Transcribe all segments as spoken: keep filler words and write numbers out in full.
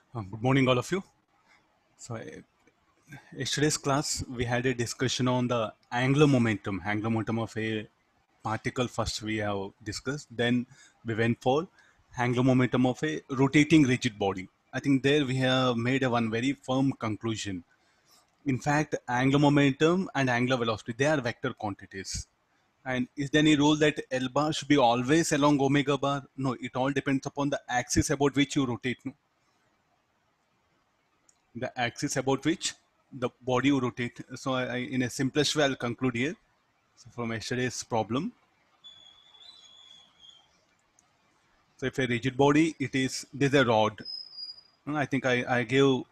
Uh, Good morning, all of you. So, uh, yesterday's class we had a discussion on the angular momentum, angular momentum of a particle. First, we have discussed. Then we went for angular momentum of a rotating rigid body. I think there we have made a one very firm conclusion. In fact, angular momentum and angular velocity they are vector quantities. And is there any rule that L bar should be always along omega bar? No, it all depends upon the axis about which you rotate. No? The axis about which the body will rotate. So I, I, in a simplest way, I'll conclude here. So from yesterday's problem. So if a rigid body, it is, there's a rod. Uh, I think I, I gave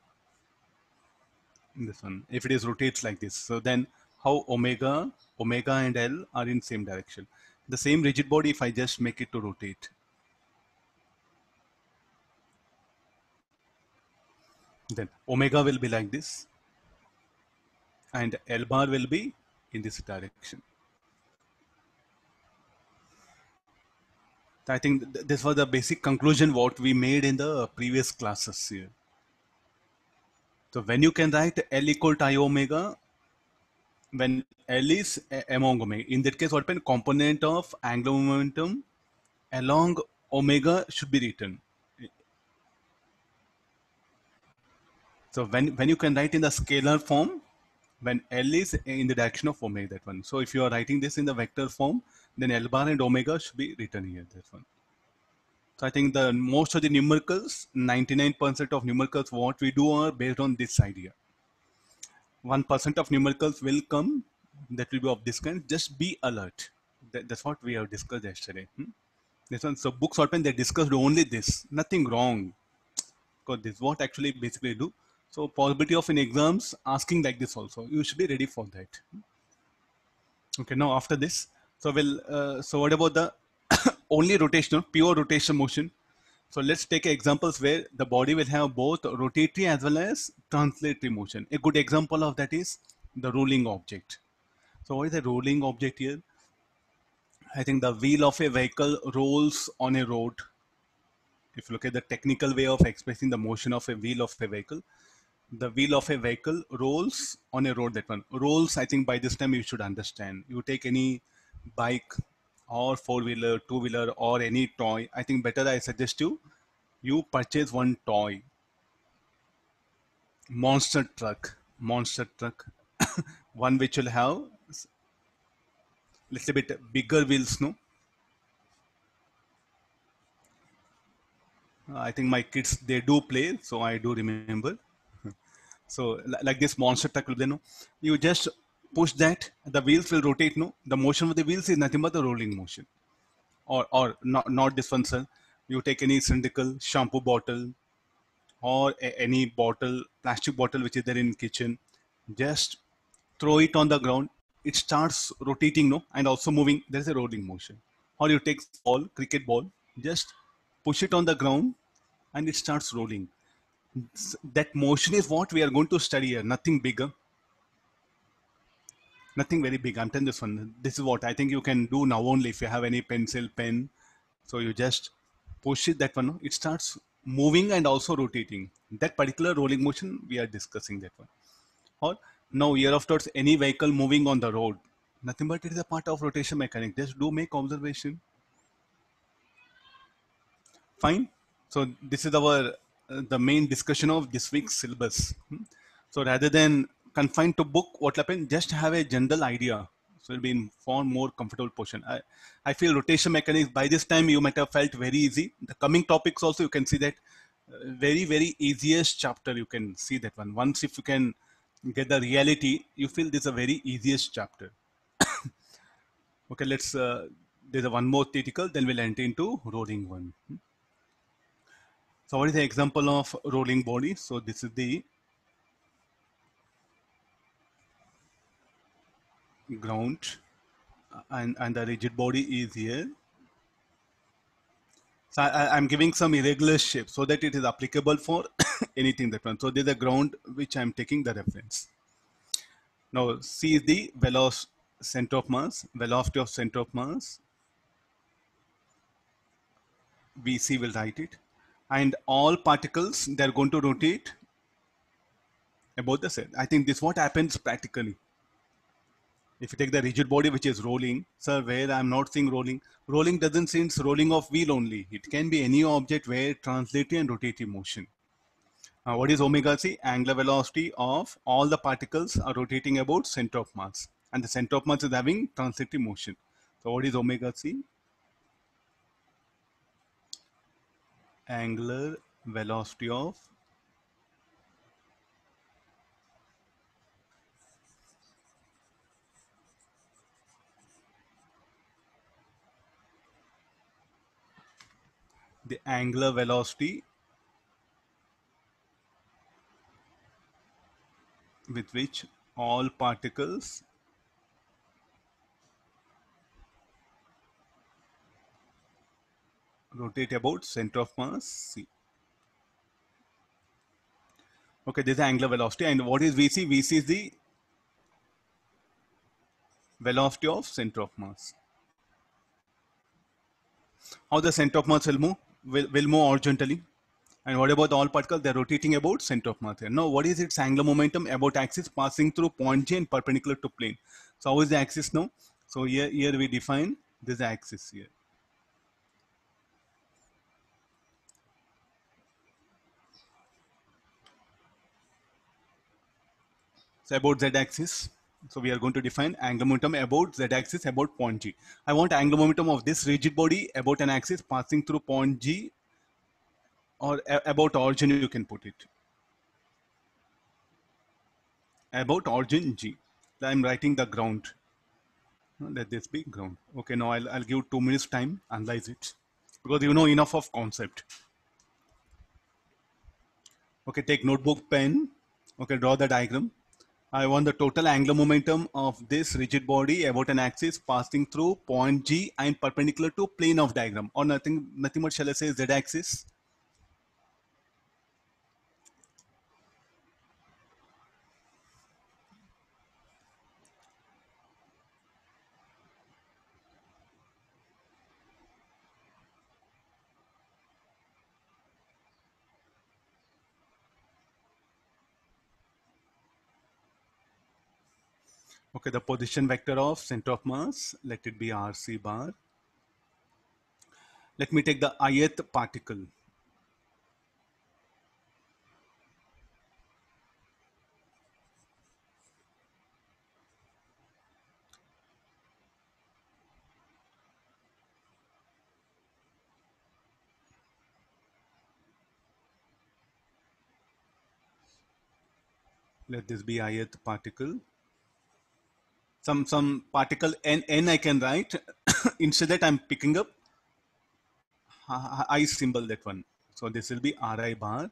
this one. If it is rotates like this, so then how omega, omega and L are in same direction. The same rigid body, if I just make it to rotate, then omega will be like this and L bar will be in this direction. I think th- this was the basic conclusion what we made in the previous classes here. So when you can write L equal to I omega, when L is a- among omega, in that case, what happen? Component of angular momentum along omega should be written. So when, when you can write in the scalar form, when L is in the direction of omega, that one. So if you are writing this in the vector form, then L bar and omega should be written here, that one. So I think the most of the numericals, ninety-nine percent of numericals, what we do are based on this idea. one percent of numericals will come that will be of this kind. Just be alert. That, that's what we have discussed yesterday. Hmm? This one, so books open, they discussed only this. Nothing wrong. Because this is what actually basically do. So possibility of in exams asking like this also. You should be ready for that. Okay, now after this, so we'll, uh, so what about the only rotational, pure rotation motion? So let's take examples where the body will have both rotatory as well as translatory motion. A good example of that is the rolling object. So what is a rolling object here? I think the wheel of a vehicle rolls on a road. If you look at the technical way of expressing the motion of a wheel of a vehicle, the wheel of a vehicle rolls on a road. That one rolls. I think by this time you should understand. You take any bike or four wheeler, two wheeler, or any toy. I think better I suggest you you purchase one toy, monster truck, monster truck, one which will have little bit bigger wheels. No, I think my kids they do play, so I do remember. So like this monster truck, you know, you just push that, the wheels will rotate. No, the motion of the wheels is nothing but the rolling motion. Or or not not this one, sir. You take any cylindrical shampoo bottle or a, any bottle, plastic bottle which is there in kitchen, just throw it on the ground. It starts rotating, no, and also moving. There is a rolling motion. Or you take ball, cricket ball, just push it on the ground, and it starts rolling. That motion is what we are going to study here. Nothing bigger, nothing very big. I'm telling this one. This is what I think you can do now only if you have any pencil, pen. So you just push it that one. It starts moving and also rotating. That particular rolling motion we are discussing that one. Or now here afterwards any vehicle moving on the road. Nothing but it is a part of rotation mechanics. Just do make observation. Fine. So this is our uh, the main discussion of this week's syllabus. Hmm. So rather than confined to book, what happen? Just have a general idea. So it'll be in far more comfortable portion. I, I feel rotation mechanics by this time you might have felt very easy. The coming topics also you can see that uh, very very easiest chapter you can see that one. Once if you can get the reality, you feel this is a very easiest chapter. Okay, let's. Uh, there's a one more theoretical, then we'll enter into rolling one. So what is the example of rolling body? So this is the ground and, and the rigid body is here. So I, I'm giving some irregular shape so that it is applicable for anything that one. So there's a ground which I'm taking the reference. Now C is the velocity center of mass, velocity of center of mass. V C will write it. and all particles, they're going to rotate about the cell. I think this what happens practically. If you take the rigid body which is rolling, sir, where I'm not seeing rolling, rolling doesn't seem rolling of wheel only. It can be any object where translative and rotative motion. Uh, what is omega c? Angular velocity of all the particles are rotating about center of mass, and the center of mass is having translative motion. So what is omega c? Angular velocity of the angular velocity with which all particles rotate about center of mass c. Okay, this is angular velocity. And what is V C? V C is the velocity of center of mass. How the center of mass will move? Will, will move horizontally. And what about all particles? They're rotating about center of mass. Now, what is its angular momentum? About axis passing through point J and perpendicular to plane. So how is the axis now? So here, here we define this axis here. So about z-axis. So we are going to define angular momentum about z-axis about point G. I want angular momentum of this rigid body about an axis passing through point G, or about origin you can put it. About origin G. I'm writing the ground. Let this be ground. Okay, now I'll, I'll give two minutes time, analyze it. Because you know enough of concept. Okay, take notebook, pen. Okay, draw the diagram. I want the total angular momentum of this rigid body about an axis passing through point G and perpendicular to plane of diagram, or nothing, nothing but shall I say z-axis. Okay, the position vector of center of mass, let it be R C bar. Let me take the ith particle. Let this be ith particle. Some some particle n, n I can write. Instead that I'm picking up I symbol, that one. So this will be Ri bar.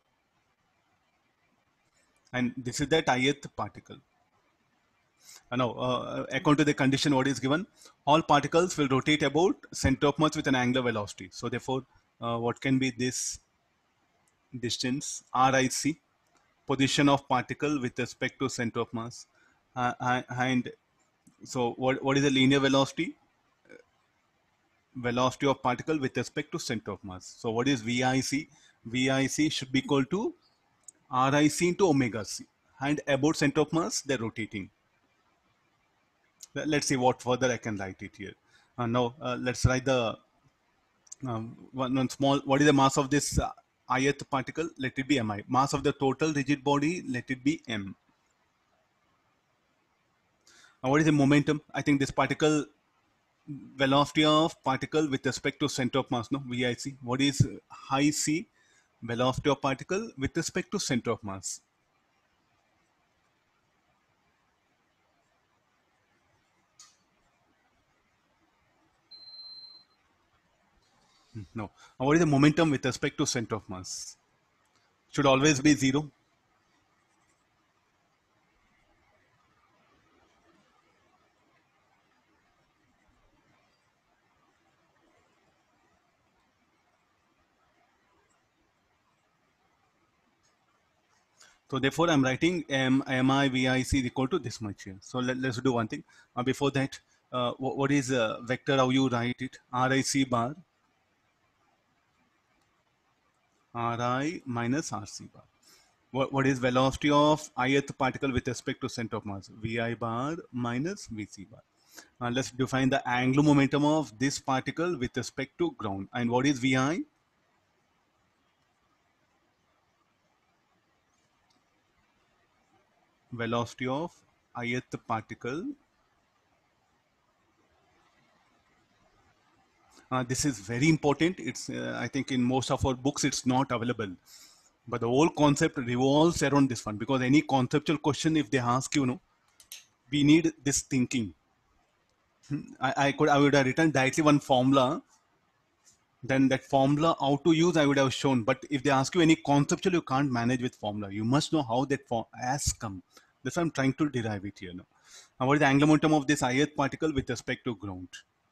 And this is that ith particle. Uh, now, uh, according to the condition what is given, all particles will rotate about center of mass with an angular velocity. So therefore, uh, what can be this distance? Ric, position of particle with respect to center of mass. Uh, and so what, what is the linear velocity? Velocity of particle with respect to center of mass. So what is V I C? V I C should be equal to Ric into omega c. And about center of mass, they're rotating. Let's see what further I can write it here. Uh, now, uh, let's write the um, one, one small, what is the mass of this uh, ith particle? Let it be Mi. Mass of the total rigid body, let it be M. Now, what is the momentum? I think this particle, velocity of particle with respect to center of mass, no? V I C. What is high C? Velocity of particle with respect to center of mass. No. Now, what is the momentum with respect to center of mass? Should always be zero. So therefore, I'm writing M, Mi Vi C is equal to this much here. So let, let's do one thing. Uh, before that, uh, what, what is uh, vector? How you write it? Ric bar. Ri minus Rc bar. What, what is velocity of ith particle with respect to center of mass? Vi bar minus Vc bar. Uh, let's define the angular momentum of this particle with respect to ground. And what is Vi? Velocity of ith particle. Uh, this is very important. It's uh, I think in most of our books it's not available, but the whole concept revolves around this one, because any conceptual question, if they ask you, know, we need this thinking. I, I could I would have written directly one formula, then that formula how to use I would have shown. But if they ask you any conceptual, you can't manage with formula. You must know how that form has come. That's why I'm trying to derive it here now. Now, what is the angular momentum of this ith particle with respect to ground?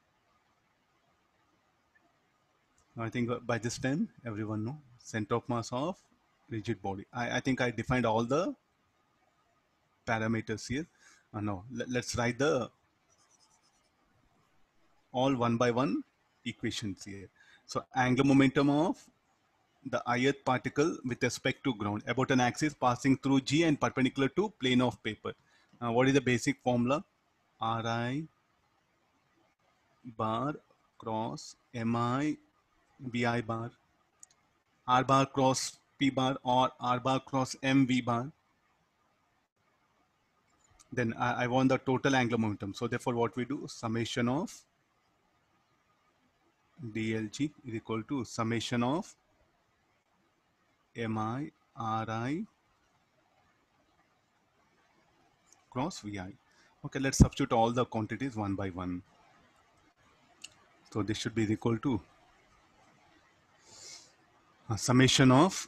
I think uh, by this time everyone know center of mass of rigid body. I, I think I defined all the parameters here. Uh, no, let, let's write the all one by one equations here. So angular momentum of the ith particle with respect to ground about an axis passing through G and perpendicular to plane of paper. Uh, what is the basic formula? Ri bar cross Mi Vi bar. R bar cross P bar or R bar cross M V bar. Then I, I want the total angular momentum. So therefore what we do, summation of D L G is equal to summation of Mi Ri cross Vi. Okay, let's substitute all the quantities one by one. So this should be equal to a summation of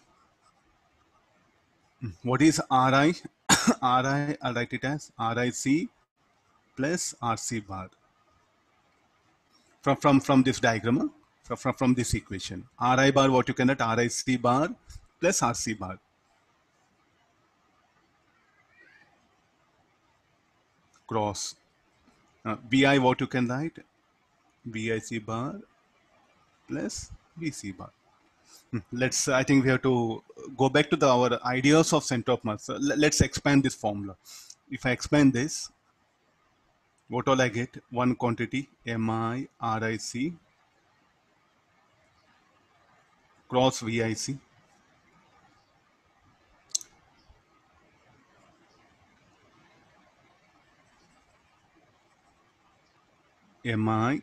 what is Ri? Ri, I'll write it as Ric plus Rc bar. From, from, from this diagram, from, from, from this equation. Ri bar, what you can write, Ric bar plus Rc bar. Cross. Uh, Vi, what you can write, Vic bar plus Vc bar. Let's, I think we have to go back to the, our ideas of center of mass. Uh, let's expand this formula. If I expand this, what all I get? One quantity, Mi Ric cross Vic. Mi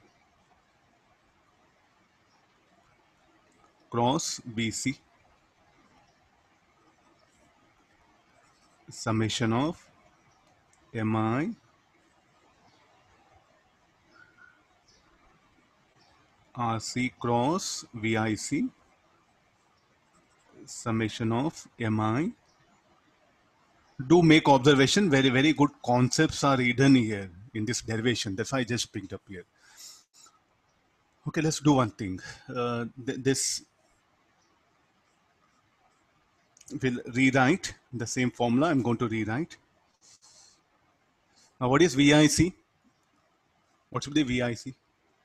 cross Vc, summation of Mi Rc cross Vic, summation of Mi. Do make observation, very, very good concepts are hidden here in this derivation. That's why I just picked up here. Okay, let's do one thing. Uh, th this will rewrite the same formula. I'm going to rewrite. Now, what is Vic? What should be Vic?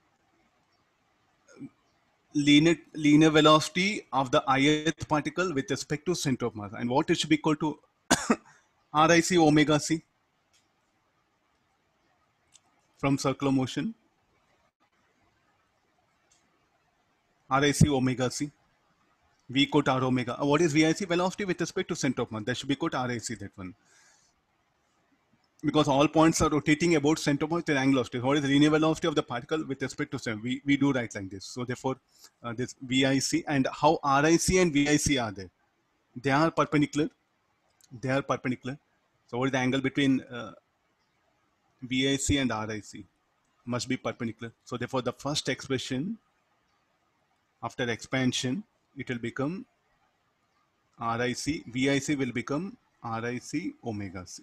Linear, linear velocity of the ith particle with respect to center of mass. And what it should be equal to Ric omega c from circular motion. Ric omega c. V equal to R omega. Uh, what is Vic? Velocity with respect to center of mass. That should be equal to Ric, that one. Because all points are rotating about center of mass with angular velocity. What is the linear velocity of the particle with respect to center? We, we do write like this. So therefore, uh, this Vic, and how Ric and Vic are there? They are perpendicular. They are perpendicular. So what is the angle between uh, Vic and Ric? Must be perpendicular. So therefore, the first expression after expansion, it will become Ric, Vic will become Ric omega c.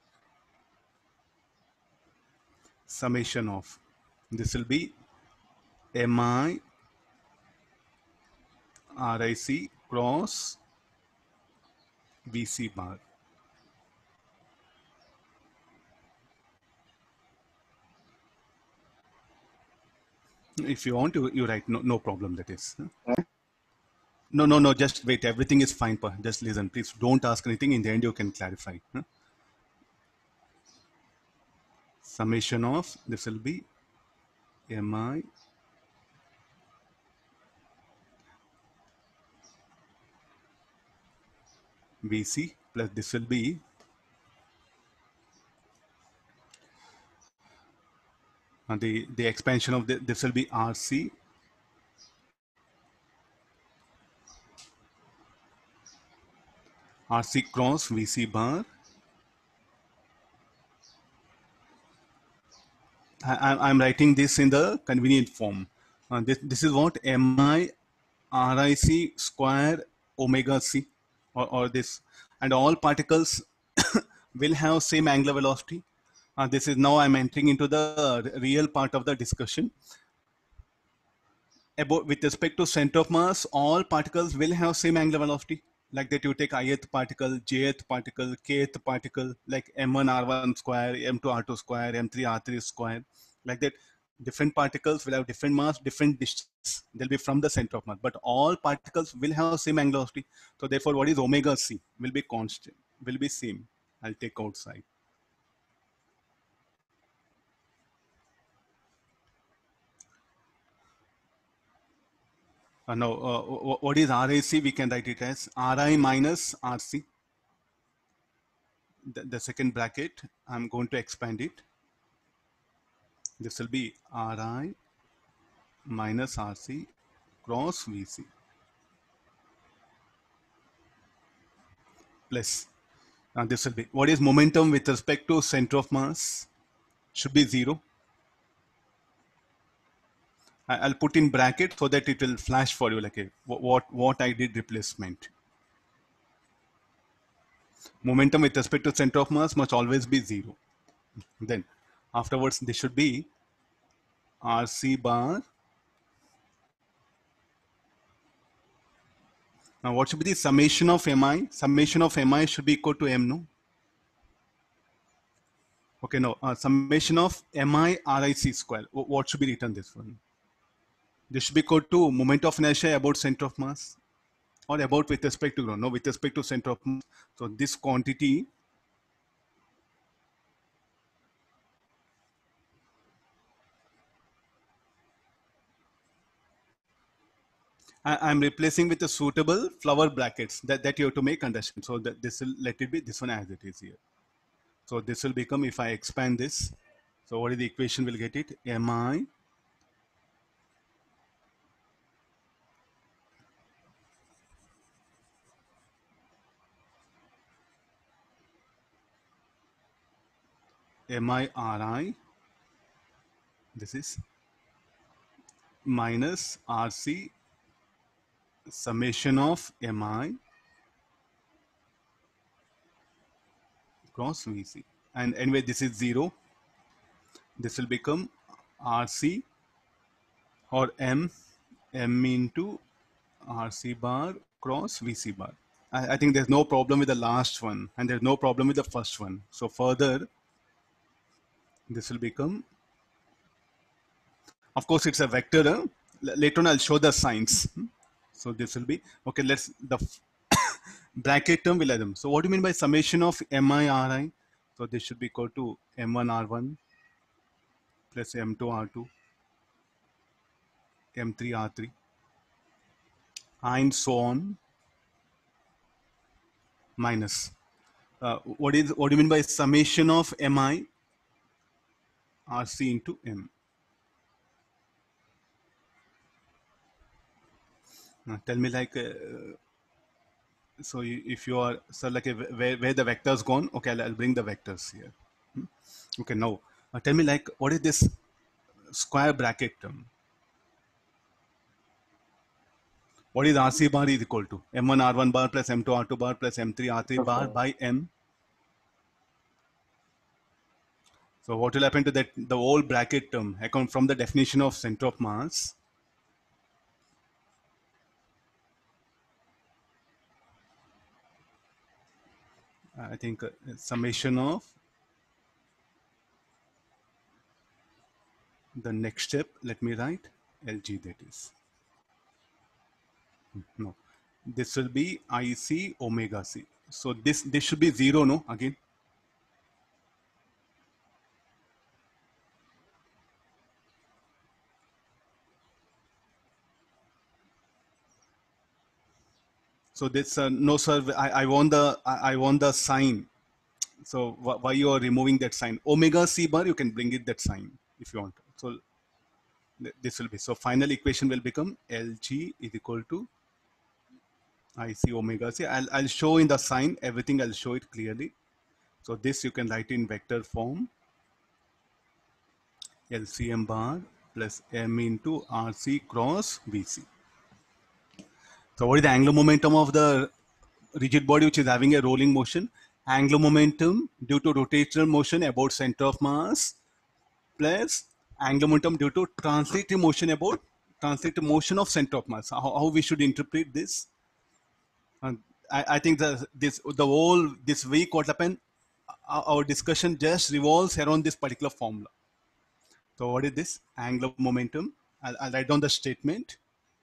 Summation of, this will be Mi Ric cross Vc bar. If you want to, you write, no, no problem, that is. No, no, no, just wait. Everything is fine. Pa. Just listen. Please don't ask anything. In the end, you can clarify. Huh? Summation of, this will be mi vc plus this will be uh, the, the expansion of the, this will be rc rc cross vc bar. I, I'm writing this in the convenient form. Uh, this, this is what mi ric square omega c, or, or this, and all particles will have same angular velocity. Uh, this is now I'm entering into the real part of the discussion. About with respect to center of mass, all particles will have same angular velocity. Like that, you take ith particle, jth particle, kth particle, like m one r one square, m two r two square, m three r three square. Like that, different particles will have different mass, different distance. They'll be from the center of mass, but all particles will have same angular velocity. So therefore, what is omega c will be constant, will be same. I'll take outside. Uh, no, uh, what is R A C? We can write it as R I minus R C. The, the second bracket, I'm going to expand it. This will be R I minus R C cross V C plus. Now this will be, what is momentum with respect to center of mass? Should be zero. I'll put in bracket so that it will flash for you like a, what, what I did replacement. Momentum with respect to center of mass must always be zero. Then afterwards, this should be R C bar. Now what should be the summation of Mi? Summation of Mi should be equal to M, no? Okay, no. Uh, summation of Mi Ric square. What should be written this one? This should be equal to moment of inertia about center of mass, or about with respect to ground. No, with respect to center of mass. So this quantity I am replacing with a suitable flower brackets that, that you have to make understand. So that this will let it be this one as it is here. So this will become, if I expand this, so what is the equation we'll get it? Mi Mi Ri, this is minus R C summation of Mi cross V C. And anyway, this is zero. This will become R C or M, M into R C bar cross V C bar. I, I think there's no problem with the last one, and there's no problem with the first one. So further, this will become, of course, it's a vector. Huh? Later on, I'll show the signs. So this will be, okay, let's, the bracket term will have them. So what do you mean by summation of Mi Ri? So this should be equal to M one R one plus M two R two, M three R three, and so on, minus. Uh, what is, what do you mean by summation of Mi Rc into M? Now tell me like, uh, so you, if you are, so like a, where, where the vectors gone, okay, I'll, I'll bring the vectors here. Hmm? Okay, now uh, tell me like, what is this square bracket term? What is R C bar is equal to? M one R one bar plus M two R two bar plus M three R three bar by M. So what will happen to that, the whole bracket term, account from the definition of center of mass? I think uh, summation of the next step, let me write L G, that is. No. This will be I C omega C. So this, this should be zero, no, again. So this, uh, no sir, I, I want the, I, I want the sign. So wh why you are removing that sign? Omega C bar, you can bring it that sign if you want. So this will be, so final equation will become L G is equal to I C omega C. I'll, I'll show in the sign, everything I'll show it clearly. So this you can write in vector form, L C M bar plus M into R C cross V C. So what is the angular momentum of the rigid body which is having a rolling motion? Angular momentum due to rotational motion about center of mass plus angular momentum due to translative motion about translative motion of center of mass. How, how we should interpret this? And I, I think the this the whole this week what happened, our, our discussion just revolves around this particular formula. So what is this? Angular momentum. I'll, I'll write down the statement.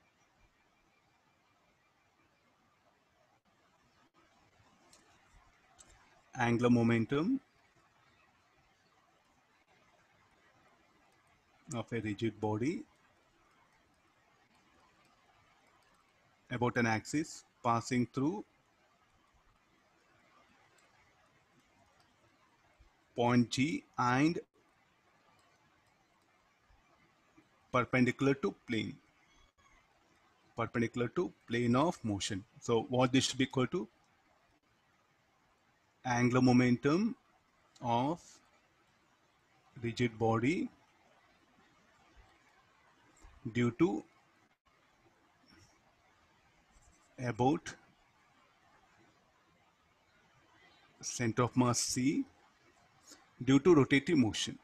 Angular momentum of a rigid body about an axis passing through point G and perpendicular to plane. Perpendicular to plane of motion. So what this should be equal to? Angular momentum of rigid body due to about center of mass C due to rotative motion.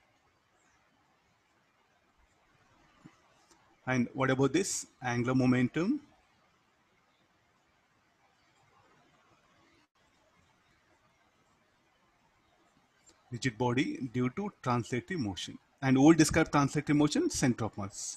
And what about this? Angular momentum rigid body due to translative motion. And we'll describe translative motion, center of mass.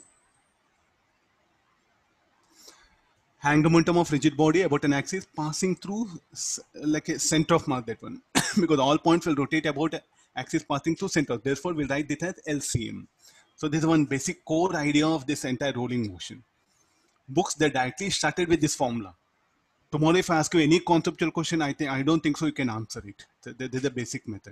Angular momentum of rigid body about an axis passing through like a center of mass, that one. Because all points will rotate about axis passing through center. Therefore, we'll write this as L C M. So this is one basic core idea of this entire rolling motion. Books that directly started with this formula. Tomorrow, if I ask you any conceptual question, I think I don't think so you can answer it. So this is the basic method.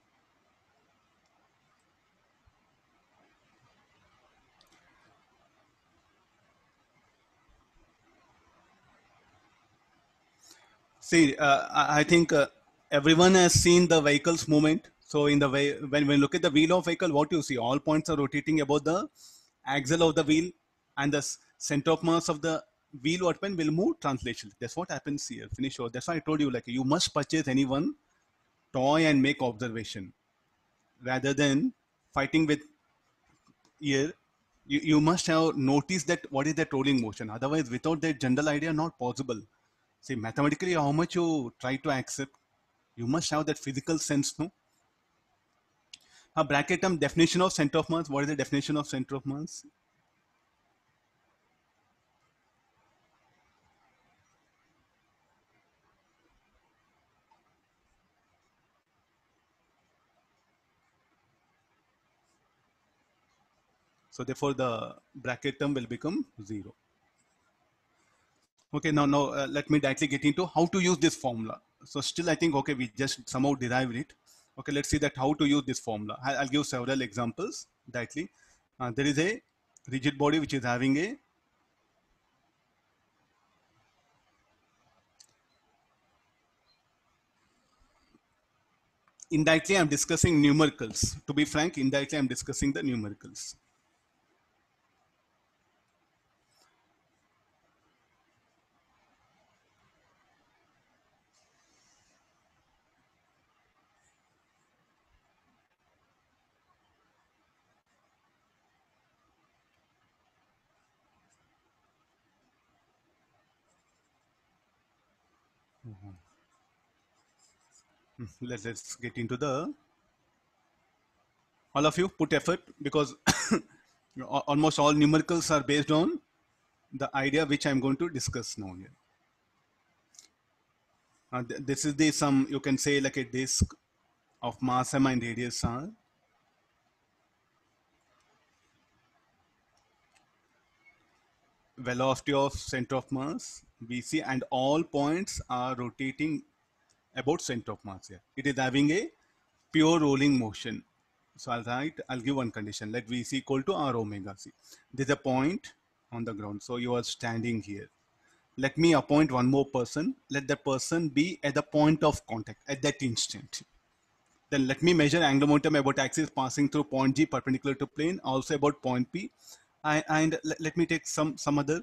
See, uh, I think uh, everyone has seen the vehicle's movement. So in the way, when we look at the wheel of vehicle, what you see, all points are rotating about the axle of the wheel, and the center of mass of the wheel what will move translation. That's what happens here. Finish. Or that's why I told you, like, you must purchase any one toy and make observation rather than fighting with ear. You, you must have noticed that what is that rolling motion. Otherwise, without that general idea, not possible. See, mathematically, how much you try to accept, you must have that physical sense, no? A bracket term definition of center of mass. What is the definition of center of mass? So therefore, the bracket term will become zero. Okay, now, now uh, let me directly get into how to use this formula. So still, I think, okay, we just somehow derived it. Okay, let's see that how to use this formula. I'll, I'll give several examples directly. Uh, there is a rigid body which is having a indirectly I'm discussing numericals. To be frank, indirectly I'm discussing the numericals. Let's, let's get into the, all of you put effort, because almost all numericals are based on the idea which I'm going to discuss now here. Uh, th this is the some, you can say, like a disk of mass m and radius r. Velocity of center of mass vc, and all points are rotating about center of mass here. It is having a pure rolling motion. So I'll write, I'll give one condition. Let vc equal to r omega c. There's a point on the ground, so you are standing here. Let me appoint one more person. Let the person be at the point of contact at that instant. Then let me measure angular momentum about axis passing through point G perpendicular to plane, also about point P. I, and let, let me take some, some other.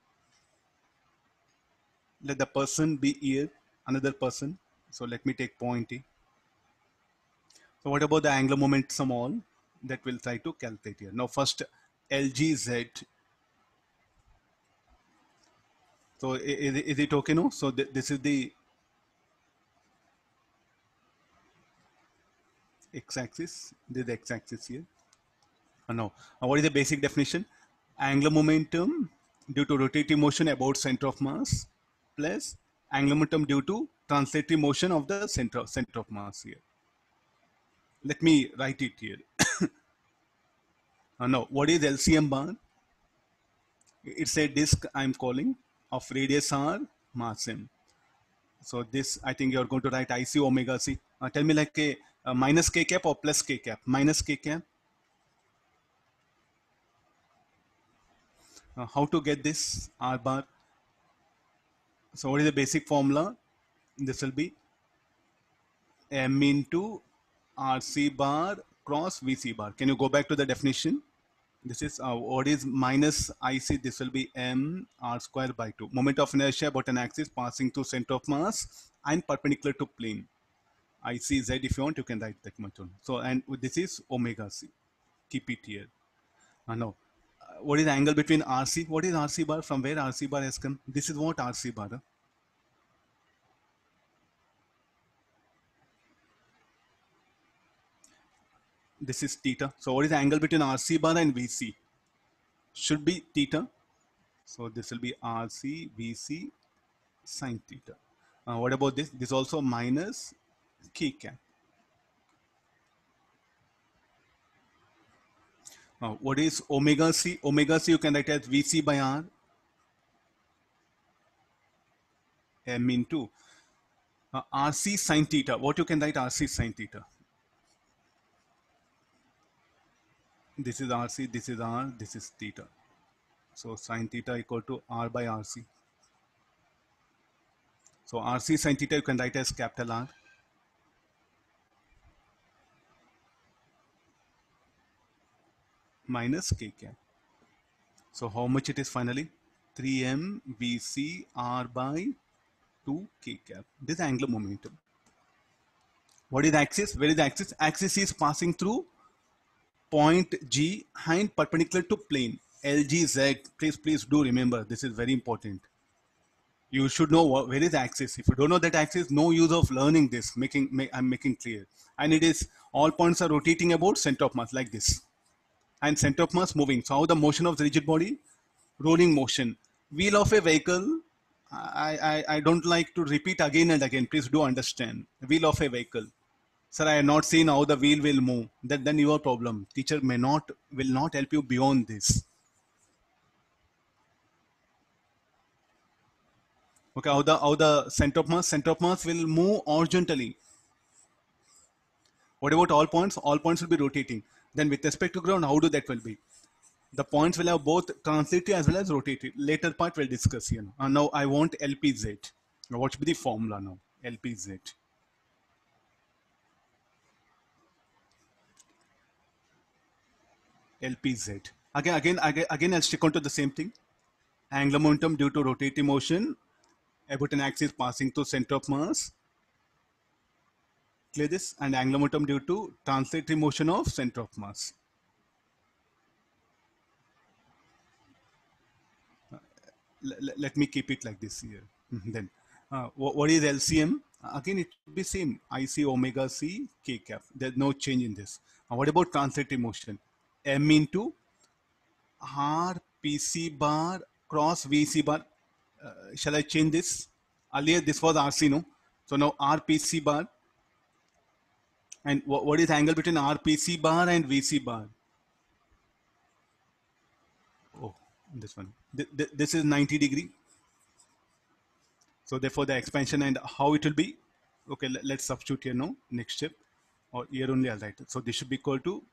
Let the person be here, another person. So let me take point E. So what about the angular momentum all? That we'll try to calculate here. Now first L G Z. So is, is it okay now? So th this is the x-axis. This is the x-axis here. Uh, no. Uh, what is the basic definition? Angular momentum due to rotating motion about center of mass plus angular momentum due to translatory motion of the center, center of mass here. Let me write it here. uh, now, what is L C M bar? It's a disk I'm calling of radius r, mass m. So this, I think you're going to write I C omega c. Uh, tell me like a uh, minus k cap or plus k cap? Minus k cap. Uh, how to get this r bar? So what is the basic formula? This will be m into R C bar cross V C bar. Can you go back to the definition? This is uh, what is minus I C. This will be m r square by two. Moment of inertia about an axis passing through center of mass and perpendicular to plane. I C Z, if you want, you can write that much on. So, and this is omega c. Keep it here. Uh, now, uh, what is the angle between R C? What is R C bar? From where R C bar has come? This is what R C bar. Huh? This is theta. So what is the angle between R C bar and V C? Should be theta. So this will be R C V C sine theta. Uh, what about this? This also minus k cap. Uh, what is omega c? Omega c you can write as V C by R m into uh, R C sine theta. What you can write R C sine theta? This is R C, this is R, this is theta. So sine theta equal to R by R C. So R C sine theta you can write as capital R. Minus k cap. So how much it is finally? three m V C R by two k cap. This is angular momentum. What is the axis? Where is the axis? Axis is passing through point G and perpendicular to plane. L G Z. Please, please do remember. This is very important. You should know what, where is the axis. If you don't know that axis, no use of learning this. Making, make, I'm making clear. And it is all points are rotating about center of mass like this. And center of mass moving. So how the motion of the rigid body? Rolling motion. Wheel of a vehicle. I, I, I don't like to repeat again and again. Please do understand. Wheel of a vehicle. Sir, I have not seen how the wheel will move. That then your problem. Teacher may not, will not help you beyond this. Okay, how the, how the center of mass? Center of mass will move horizontally. What about all points? All points will be rotating. Then with respect to ground, how do that will be? The points will have both translative as well as rotative. Later part we'll discuss here. Uh, now I want L P Z. Now what should be the formula now? L P Z. L P Z. Again, again, again, again, I'll stick on to the same thing. Angular momentum due to rotating motion about an axis passing through center of mass. Clear this? And angular momentum due to translatory motion of center of mass. Uh, let me keep it like this here. Then, uh, what is L C M? Again, it will be same. I C omega c k cap. There's no change in this. Uh, what about translatory motion? M into R P C bar cross V C bar. Uh, shall I change this? Earlier this was R C, no? So now R P C bar, and what, what is the angle between R P C bar and V C bar? Oh, this one. Th th this is ninety degree. So therefore the expansion and how it will be. Okay, let, let's substitute here now. Next step, or here only I'll write it. So this should be equal to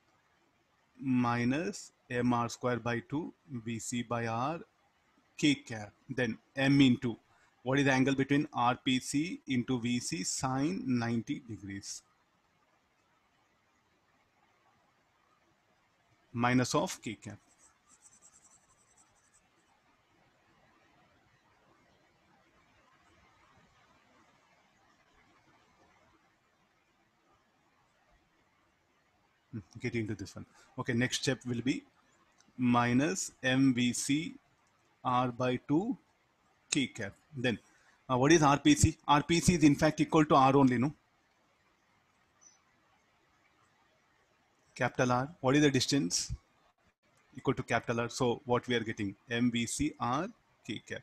minus M R square by two V C by R K cap. Then M into what is the angle between R P C into V C sine ninety degrees minus of K cap. Get into this one. Okay, next step will be minus M V C R by two K cap. Then uh, what is R P C? R P C is in fact equal to R only, no? Capital R. What is the distance? Equal to capital R. So what we are getting? M V C R K cap.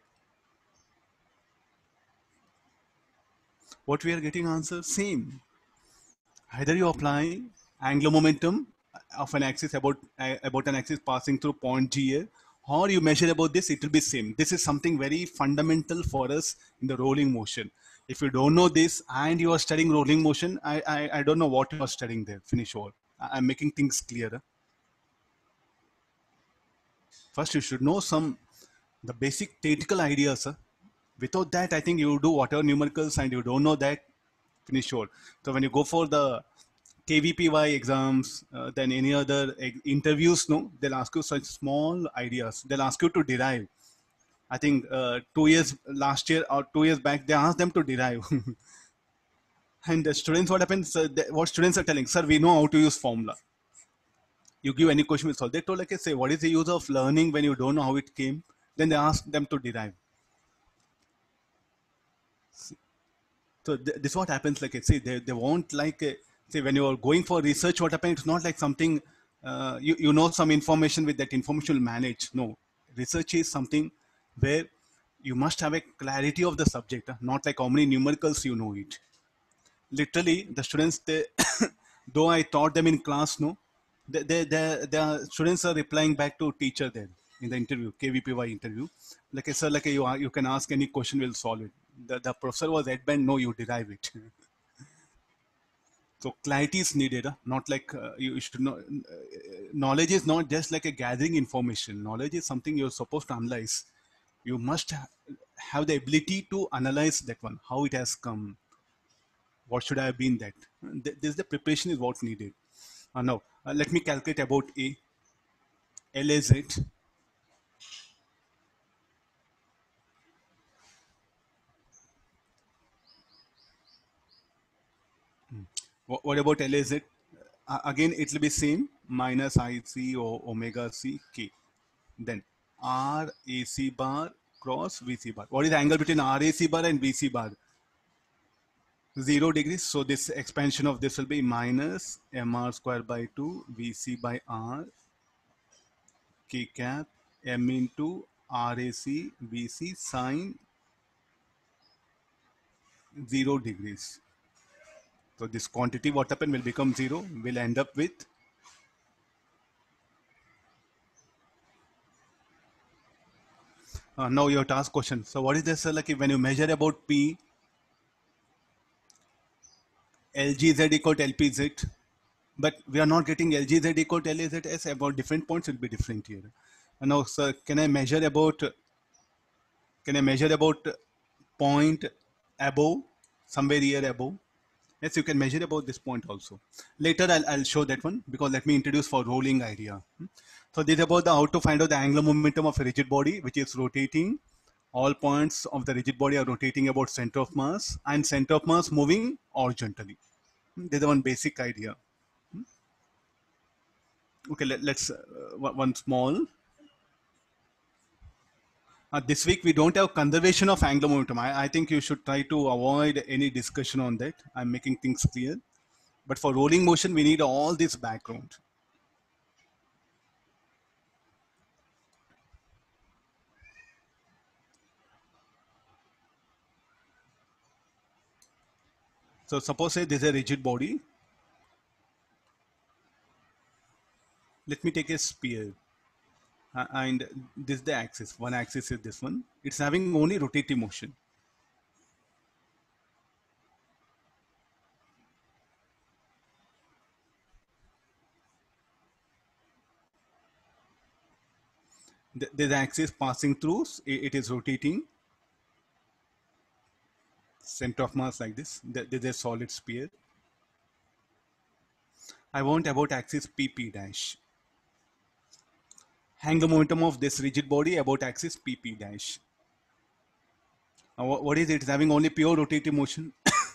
What we are getting answer? Same. Either you apply angular momentum of an axis about uh, about an axis passing through point G A, or you measure about this, it will be same. This is something very fundamental for us in the rolling motion. If you don't know this and you are studying rolling motion, I I, I don't know what you are studying there. Finish all. I- I'm making things clearer. First, you should know some the basic theoretical ideas. Sir. Without that, I think you do whatever numericals and you don't know that, finish short. So when you go for the K V P Y exams, uh, then any other ex- interviews, no, they'll ask you such small ideas. They'll ask you to derive. I think uh, two years last year or two years back, they asked them to derive. And the students, what happens? Uh, they, what students are telling, sir, we know how to use formula. You give any question, we solve. They told like, I say, what is the use of learning when you don't know how it came? Then they ask them to derive. So th- this what happens. Like I say, they, they won't like uh, say when you are going for research. What happens? It's not like something uh, you you know some information with that information will manage. No, research is something where you must have a clarity of the subject. uh, Not like how many numericals you know it. Literally, the students they though I taught them in class, no, they, they, they, the students are replying back to teacher there in the interview, K V P Y interview. Like I said, like you, are- you can ask any question, we'll solve it. The, the professor was headband, no, you derive it. So clarity is needed, uh, not like uh, you should know. Uh, knowledge is not just like a gathering information. Knowledge is something you're supposed to analyze. You must ha- have the ability to analyze that one, how it has come, what should I have been that. Th- This the preparation is what needed. Uh, now, uh, let me calculate about A. L is it. What, what about L is it? Uh, again, it will be same minus I C or omega C K. Then R A C bar cross V C bar. What is the angle between R A C bar and V C bar? Zero degrees. So this expansion of this will be minus M R square by two V C by R K cap M into R A C V C sine zero degrees. So this quantity, what happened, will become zero. Will end up with uh, now your task question. So what is this? Sir? Like when you measure about P, L G Z equal to L P Z, but we are not getting L G Z equal to L A Z S. About different points will be different here. And now, sir, can I measure about? Can I measure about point above, somewhere here above? Yes, you can measure about this point also. Later, I'll, I'll show that one because let me introduce for rolling idea. Hmm. So this is about the how to find out the angular momentum of a rigid body which is rotating. All points of the rigid body are rotating about center of mass and center of mass moving horizontally. Hmm. This is one basic idea. Okay, let, us uh, one one small. Uh, this week we don't have conservation of angular momentum. I, I think you should try to avoid any discussion on that. I'm making things clear. But for rolling motion, we need all this background. So suppose say this is a rigid body. Let me take a sphere. Uh, and this is the axis. One axis is this one. It's having only rotating motion. The, this axis passing through, it, it is rotating. Center of mass like this. There is a solid sphere. I want about axis P P dash. Angular momentum of this rigid body about axis P P dash. Now, what, what is it? It's having only pure rotating motion.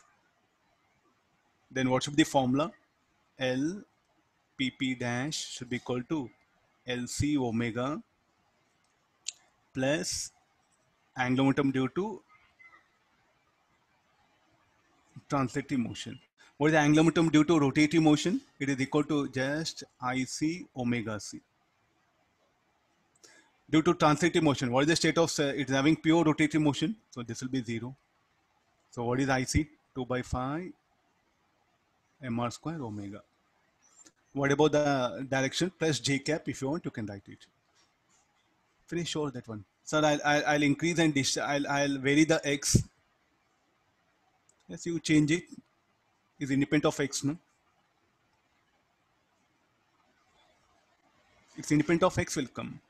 Then what should be the formula? L P P dash should be equal to L C omega plus angular momentum due to translative motion. What is the angular momentum due to rotating motion? It is equal to just I C omega C. Due to translative motion, what is the state of uh, it is having pure rotating motion? So this will be zero. So what is I C? two by five m r square omega. What about the direction? Plus j cap. If you want, you can write it. Pretty sure that one. Sir, I'll, I'll, I'll increase and dis I'll, I'll vary the x. Yes, you change it. Is independent of x, no? It's independent of x will come.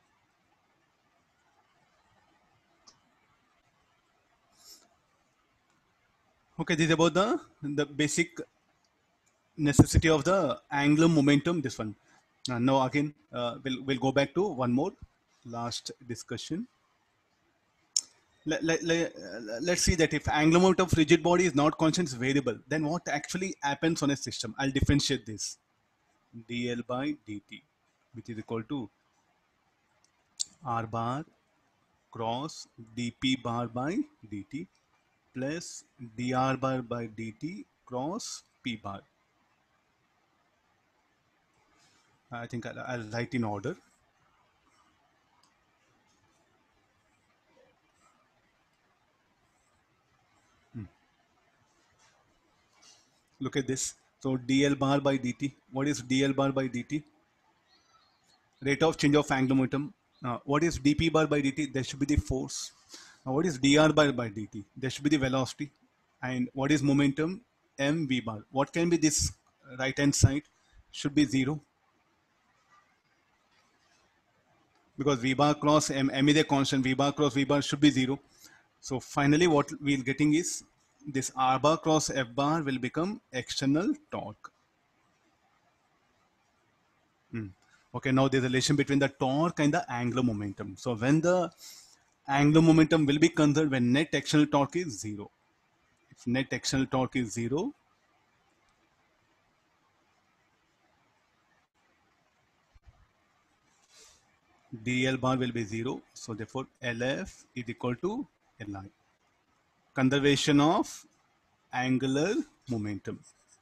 Okay, this is about the, the basic necessity of the angular momentum, this one. Uh, now again, uh, we'll, we'll go back to one more last discussion. Let, let, let, let's see that if angular momentum of rigid body is not constant, it's variable, then what actually happens on a system? I'll differentiate this. dl by dt, which is equal to r bar cross dp bar by dt plus dr bar by dt cross p bar. I think I'll, I'll write in order. Hmm. Look at this. So dl bar by dt. What is dl bar by dt? Rate of change of angular momentum. Uh, what is dp bar by dt? There should be the force. Now what is dr bar by dt? There should be the velocity. And what is momentum? mv bar. What can be this right hand side? Should be zero. Because v bar cross m, m is a constant, v bar cross v bar should be zero. So finally what we're getting is this r bar cross f bar will become external torque. Hmm. Okay, now there's a relation between the torque and the angular momentum. So when the angular momentum will be conserved when net external torque is zero. If net external torque is zero, dl bar will be zero. So therefore Lf is equal to Li. Conservation of angular momentum.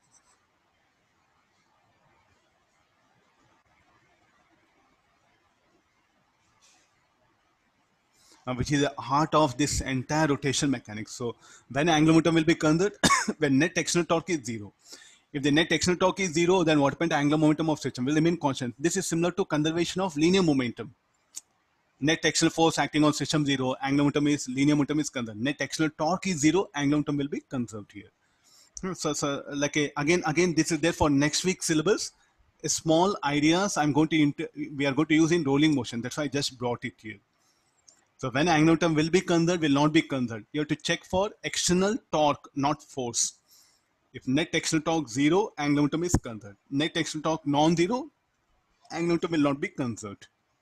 Uh, which is the heart of this entire rotation mechanics. So when angular momentum will be conserved when net external torque is zero. If the net external torque is zero, then what happened? Angular momentum of system will remain constant. This is similar to conservation of linear momentum. Net external force acting on system zero, angular momentum is linear momentum is conserved. Net external torque is zero, angular momentum will be conserved here. So, so like a, again, again, this is there for next week's syllabus. Small ideas I'm going to we are going to use in rolling motion. That's why I just brought it here. So when angular momentum will be conserved, will not be conserved. You have to check for external torque, not force. If net external torque zero, angular momentum is conserved. Net external torque non-zero, angular momentum will not be conserved.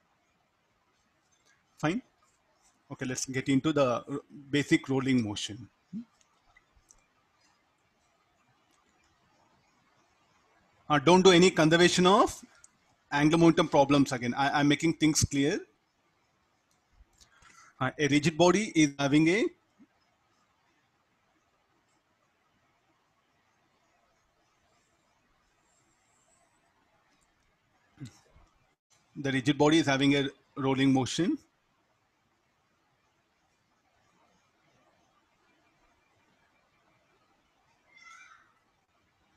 Fine. Okay, let's get into the basic rolling motion. Uh, don't do any conservation of angular momentum problems again. I, I'm making things clear. Uh, a rigid body is having a the rigid body is having a rolling motion.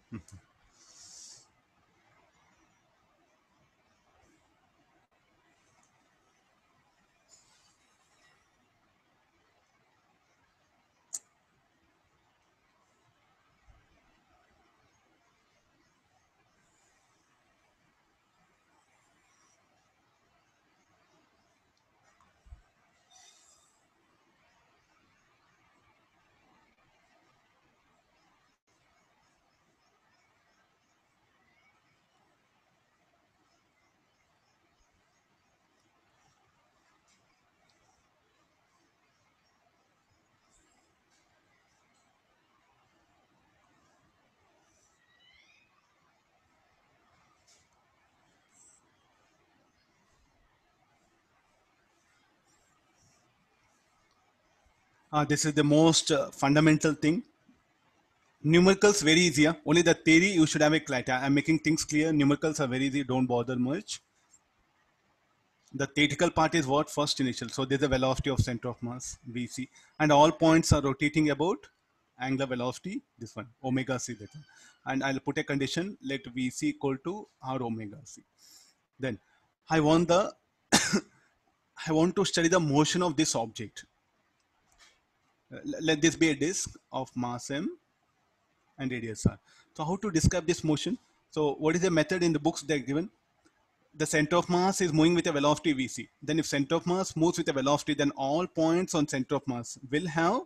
Uh, this is the most uh, fundamental thing. Numericals very easier. Only the theory you should have a clarity. I'm making things clear. Numericals are very easy. Don't bother much. The theoretical part is what? First initial. So there's a velocity of center of mass, V C. And all points are rotating about angular velocity, this one, omega c. That one. And I'll put a condition, let V C equal to R omega c. Then I want the, I want to study the motion of this object. Uh, let this be a disk of mass m and radius r. So how to describe this motion? So what is the method in the books they're given? The center of mass is moving with a velocity vc. Then if center of mass moves with a velocity, then all points on center of mass will have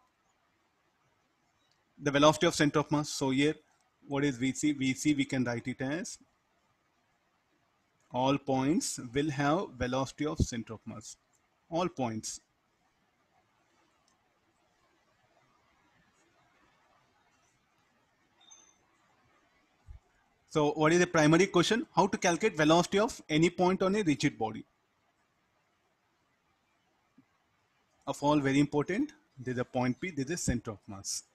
the velocity of center of mass. So here, what is vc? Vc we can write it as all points will have velocity of center of mass. All points. So what is the primary question? How to calculate velocity of any point on a rigid body? Of all, very important, there's a point P, there's a center of mass.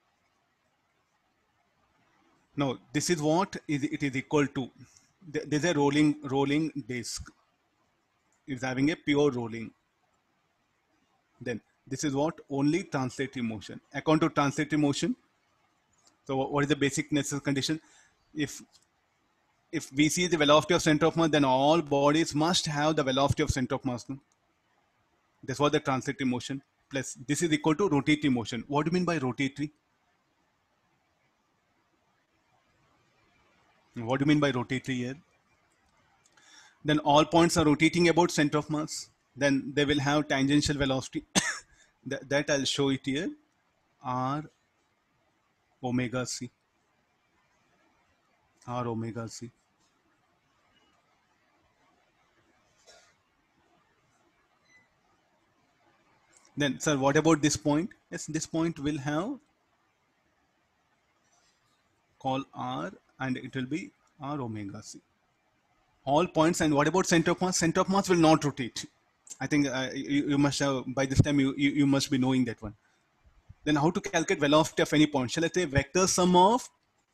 No, this is what is it is equal to. There's a rolling rolling disk. It's having a pure rolling. Then this is what? Only translatory motion. According to translatory motion. So what is the basic necessary condition? If if V C is the velocity of center of mass, then all bodies must have the velocity of center of mass. No? That's what the translatory motion. Plus this is equal to rotatory motion. What do you mean by rotatory? What do you mean by rotatory here? Then all points are rotating about center of mass. Then they will have tangential velocity. that, that I'll show it here. R omega c. R omega c. Then, sir, what about this point? Yes, this point will have call R and it will be R omega c. All points. And what about center of mass? Center of mass will not rotate. I think uh, you, you must have, by this time, you, you, you must be knowing that one. Then how to calculate velocity of any point? Shall I say vector sum of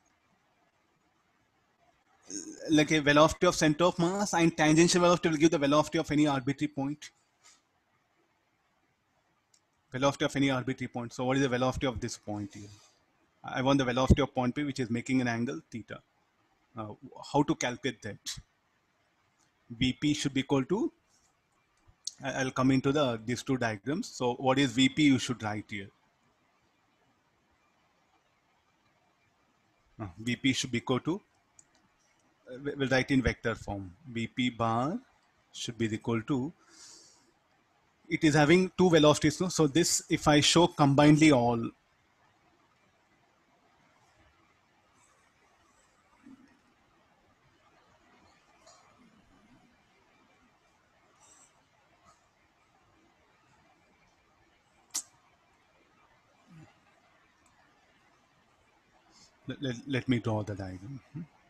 like a velocity of center of mass and tangential velocity will give the velocity of any arbitrary point. Velocity of any arbitrary point. So what is the velocity of this point here? I want the velocity of point P, which is making an angle theta. Uh, how to calculate that? V P should be equal to, I'll come into the these two diagrams. So what is V P you should write here? Uh, V P should be equal to, uh, we'll write in vector form. V P bar should be equal to, it is having two velocities. No? So this, if I show combinedly all, let, let, let me draw the diagram.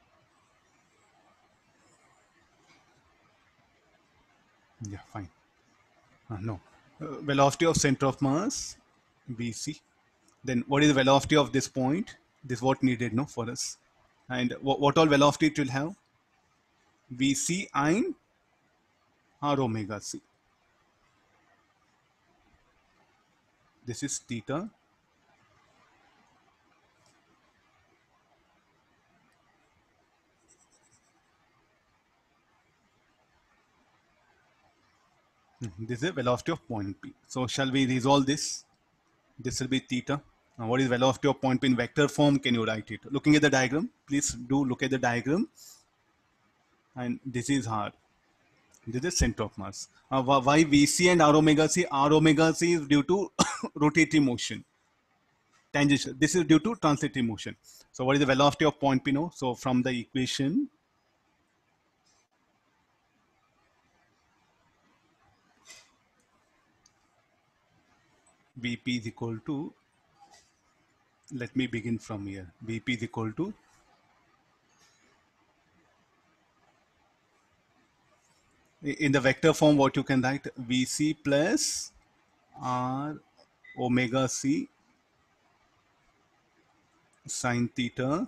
Yeah, fine. Uh, no. Uh, velocity of center of mass, V C. Then what is the velocity of this point? This is what needed no for us. And what, what all velocity it will have? V C and R omega c. This is theta. This is the velocity of point P. So shall we resolve this? This will be theta. Now what is velocity of point P in vector form? Can you write it? Looking at the diagram, please do look at the diagram. And this is R. This is center of mass. Uh, why V C and R omega C? R omega C is due to rotatory motion. Tangential. This is due to translatory motion. So what is the velocity of point P now? So from the equation, Vp is equal to, let me begin from here. Vp is equal to, in the vector form, what you can write, Vc plus R omega C sine theta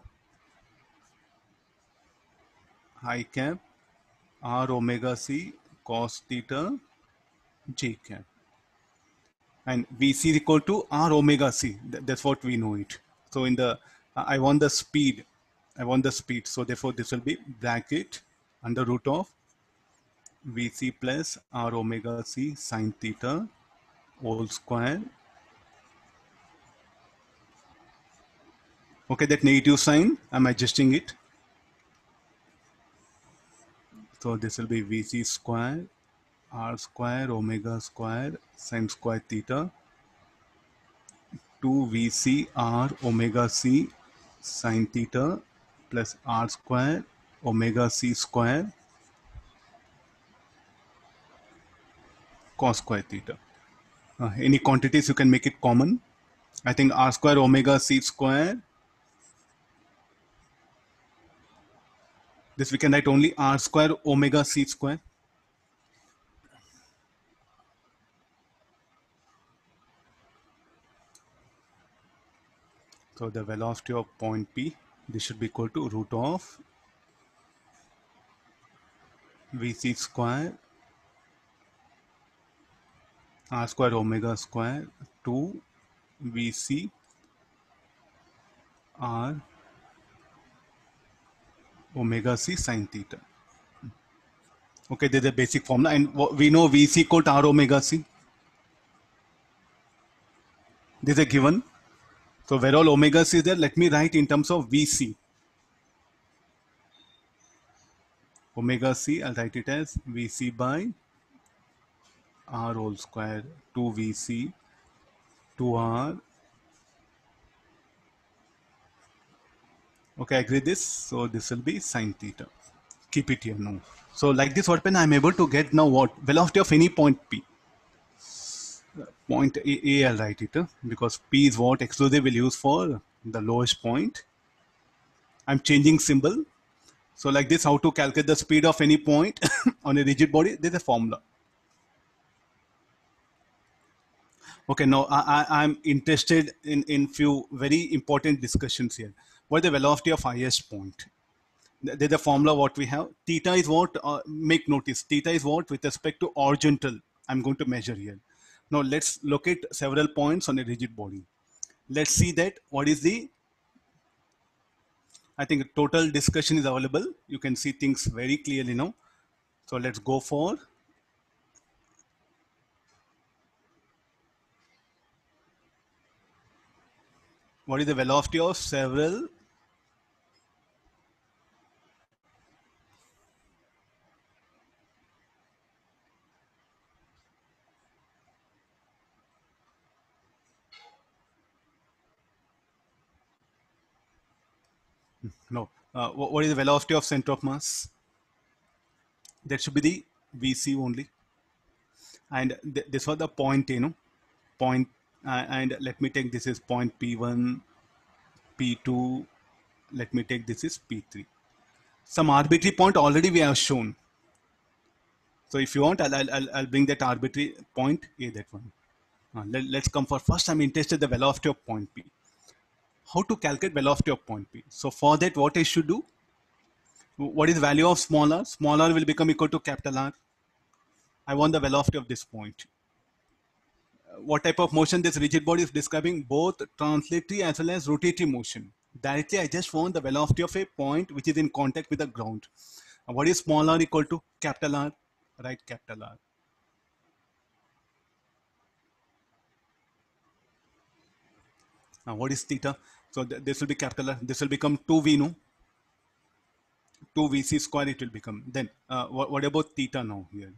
I cap R omega C cos theta j cap. And Vc is equal to R omega C. That's what we know it. So in the, I want the speed. I want the speed. So therefore this will be bracket under root of Vc plus R omega C sine theta whole square. Okay, that negative sign, I'm adjusting it. So this will be Vc square R square omega square sine square theta two V C R omega C sine theta plus R square omega C square cos square theta. Uh, any quantities you can make it common. I think R square omega C square. This we can write only R square omega C square. So the velocity of point P, this should be equal to root of Vc square R square omega square two Vc R omega C sine theta. Okay, there's a basic formula, and we know Vc equal to R omega C. This is a given. So where all omega C is there, let me write in terms of Vc. Omega C, I'll write it as Vc by R whole square two Vc two R. Okay, I agree this. So this will be sine theta. Keep it here now. So like this, what happen? I'm able to get now what? Velocity of any point P. Point A, A I'll write it, uh, because P is what exclusive will use for the lowest point. I'm changing symbol. So like this, how to calculate the speed of any point on a rigid body? There's a formula. Okay, now I, I, I'm interested in, in few very important discussions here. What is the velocity of highest point? There's a formula what we have. Theta is what, uh, make notice, theta is what with respect to horizontal. I'm going to measure here. Now let's look at several points on a rigid body. Let's see that what is the, I think total discussion is available. You can see things very clearly now. So let's go for, what is the velocity of several no, uh, what is the velocity of center of mass? That should be the V C only. And th this was the point, you know, point, uh, and let me take this is point P one, P two, let me take this is P three. Some arbitrary point already we have shown. So if you want, I'll, I'll, I'll bring that arbitrary point, A, that one. Uh, let, let's come for, first I'm interested in the velocity of point P. How to calculate velocity of point P? So for that, what I should do? What is the value of small r? Small r will become equal to capital R. I want the velocity of this point. What type of motion this rigid body is describing? Both translatory as well as rotatory motion. Directly, I just found the velocity of a point which is in contact with the ground. What is small r equal to? Capital R, right? Capital R. Now what is theta? So th this will be capital R. This will become two V, no? two V C square it will become. Then uh, what, what about theta now here?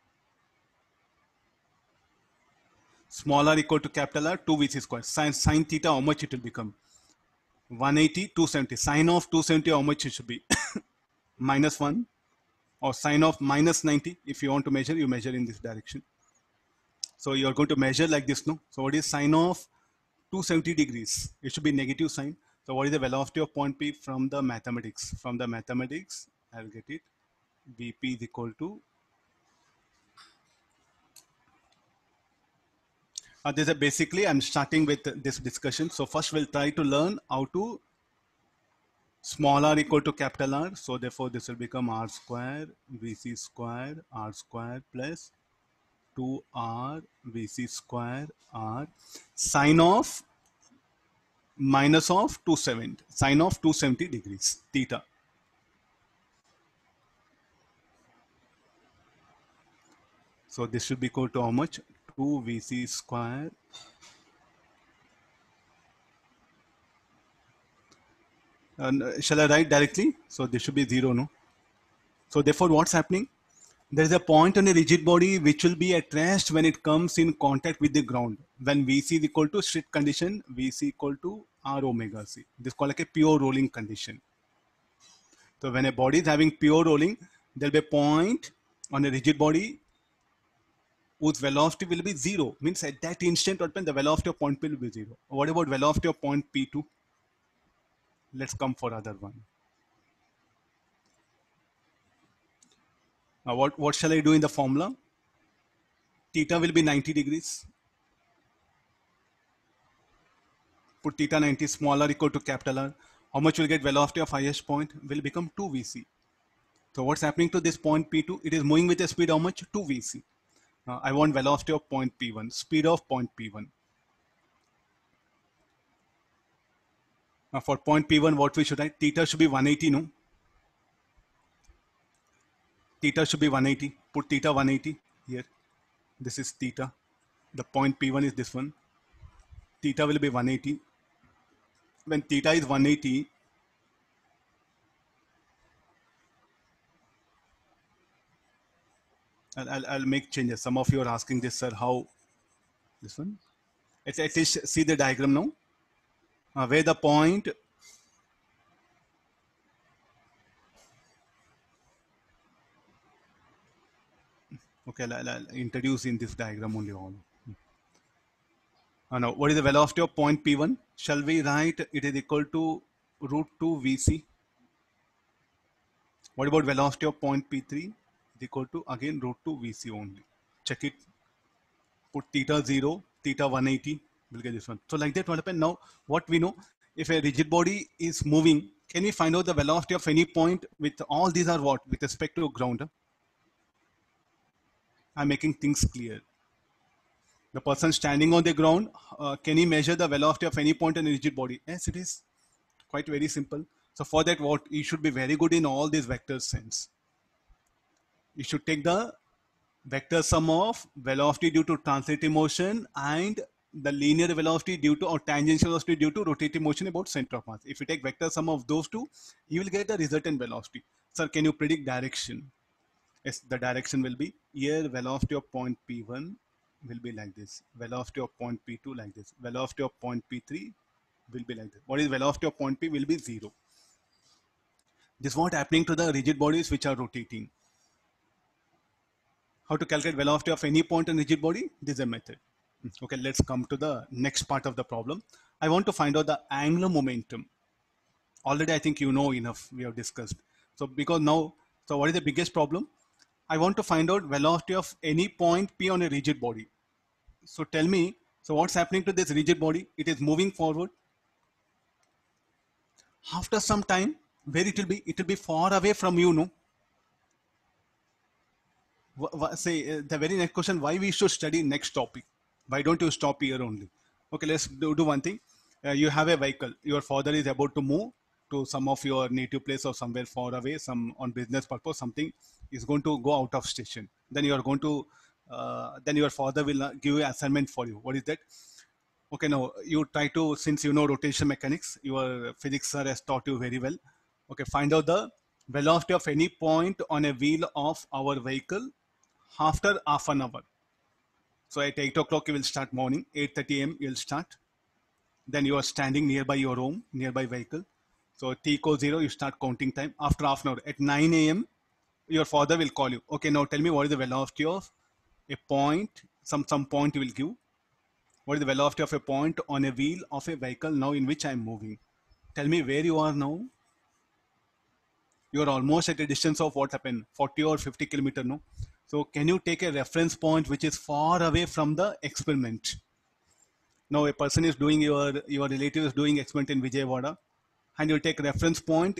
Small r equal to capital R, two V C square. Sin, sin theta, how much it will become? one eighty, two seventy. Sine of two seventy, how much it should be? Minus one. Or sine of minus ninety. If you want to measure, you measure in this direction. So you're going to measure like this, no? So what is sine of two hundred seventy degrees? It should be negative sign. So what is the velocity of point P from the mathematics? From the mathematics, I'll get it. V P is equal to. Uh, this is basically, I'm starting with this discussion. So first we'll try to learn how to small r equal to capital R. So therefore this will become R square V C square R square plus two R V C square R sine of minus of two hundred seventy, sine of two hundred seventy degrees, theta. So this should be equal to how much? two V C square and shall I write directly? So this should be zero, no? So therefore what's happening? There is a point on a rigid body which will be at rest when it comes in contact with the ground. When V C is equal to strict condition, V C equal to R omega C. This is called like a pure rolling condition. So when a body is having pure rolling, there will be a point on a rigid body whose velocity will be zero. Means at that instant, the velocity of point P will be zero. What about velocity of point P two? Let's come for other one. Now what, what shall I do in the formula? Theta will be ninety degrees. Put theta ninety, smaller equal to capital R. How much will get velocity of highest point? Will become two V C. So what's happening to this point P two? It is moving with a speed how much? two V C. Now I want velocity of point P one, speed of point P one. Now for point P one, what we should write? Theta should be one eighty, no? Theta should be one eighty. Put theta one eighty here. This is theta. The point P one is this one. Theta will be one eighty. When theta is one eighty, I'll, I'll, I'll make changes. Some of you are asking this, sir, how this one? Let's at least see the diagram now. Uh, where the point okay, I'll, I'll introduce in this diagram only all. Uh, now, what is the velocity of point P one? Shall we write it is equal to root two V C? What about velocity of point P three? Is equal to again root two V C only. Check it. Put theta zero, theta one eighty. We'll get this one. So like that, what happened now? What we know, if a rigid body is moving, can we find out the velocity of any point with all these are what with respect to ground? I'm making things clear. The person standing on the ground, uh, can he measure the velocity of any point in a rigid body? Yes, it is quite very simple. So for that, what you should be very good in all these vector sense. You should take the vector sum of velocity due to translative motion and the linear velocity due to or tangential velocity due to rotative motion about center of mass. If you take vector sum of those two, you will get the resultant velocity. Sir, can you predict direction? Yes, the direction will be here velocity of point P one will be like this. Velocity of point P two like this. Velocity of point P three will be like this. What is velocity of point P will be zero. This is what happening to the rigid bodies which are rotating. How to calculate velocity of any point in rigid body? This is a method. Okay, let's come to the next part of the problem. I want to find out the angular momentum. Already I think you know enough, we have discussed. So because now, so what is the biggest problem? I want to find out velocity of any point P on a rigid body. So tell me, so what's happening to this rigid body? It is moving forward. After some time, where it will be? It will be far away from you, no? Say the very next question, why we should study next topic? Why don't you stop here only? Okay, let's do, do one thing. Uh, you have a vehicle. Your father is about to move to some of your native place or somewhere far away, some on business purpose, something is going to go out of station. Then you are going to, uh, then your father will give you assignment for you. What is that? Okay, now you try to, since you know rotation mechanics, your physics sir has taught you very well. Okay, find out the velocity of any point on a wheel of our vehicle after half an hour. So at eight o'clock you will start morning, eight thirty a m you will start. Then you are standing nearby your home, nearby vehicle. So T equals zero, you start counting time. After half an hour, at nine a m, your father will call you. Okay, now tell me what is the velocity of a point, some, some point you will give. What is the velocity of a point on a wheel of a vehicle now in which I am moving? Tell me where you are now. You are almost at a distance of what happened, forty or fifty kilometer, no? So can you take a reference point which is far away from the experiment? Now a person is doing, your your relative is doing experiment in Vijayawada, and you take reference point.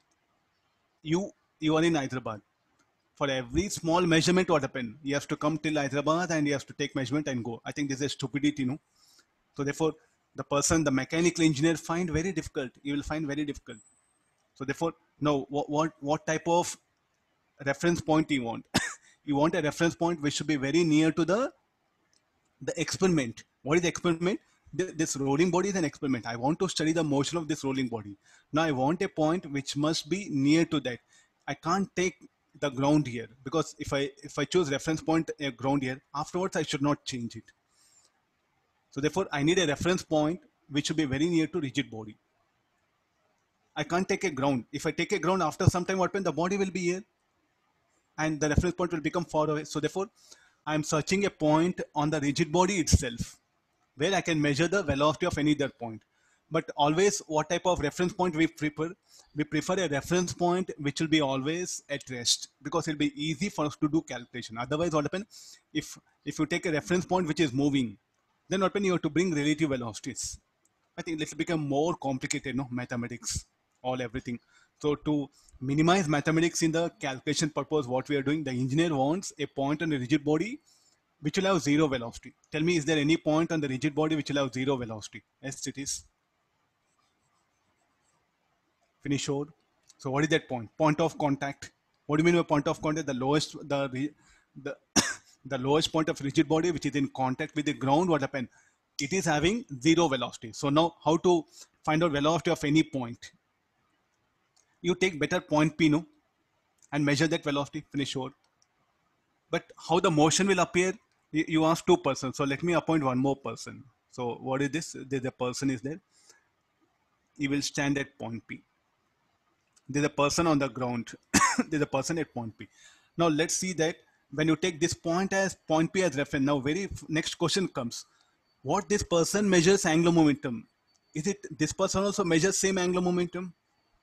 You you are in Hyderabad. For every small measurement, what happened? You have to come till Hyderabad and you have to take measurement and go. I think this is stupidity, no? So therefore, the person, the mechanical engineer, find very difficult. You will find very difficult. So therefore, no. What what what type of reference point you want? You want a reference point which should be very near to the the experiment. What is the experiment? This rolling body is an experiment. I want to study the motion of this rolling body. Now I want a point which must be near to that. I can't take the ground here, because if I if I choose reference point a ground here, afterwards I should not change it. So therefore I need a reference point which should be very near to rigid body. I can't take a ground. If I take a ground, after some time, what happens? The body will be here and the reference point will become far away. So therefore, I am searching a point on the rigid body itself where I can measure the velocity of any other point. But always, what type of reference point we prefer? We prefer a reference point which will be always at rest, because it will be easy for us to do calculation. Otherwise, what happens? If if you take a reference point which is moving, then what happens? You have to bring relative velocities. I think this will become more complicated, no? Mathematics, all everything. So to minimize mathematics in the calculation purpose, what we are doing, the engineer wants a point on a rigid body which will have zero velocity. Tell me, is there any point on the rigid body which will have zero velocity? Yes, it is. Finish showed. So what is that point? Point of contact. What do you mean by point of contact? The lowest, the the the lowest point of rigid body which is in contact with the ground. What happened? It is having zero velocity. So now, how to find out velocity of any point? You take better point P, no, and measure that velocity. Finish showed. But how the motion will appear? You, you ask two persons. So let me appoint one more person. So what is this? There's a person is there. He will stand at point P. There's a person on the ground. There's a person at point P. Now let's see that when you take this point as point P as reference, now very next question comes. What this person measures angular momentum? Is it this person also measures same angular momentum?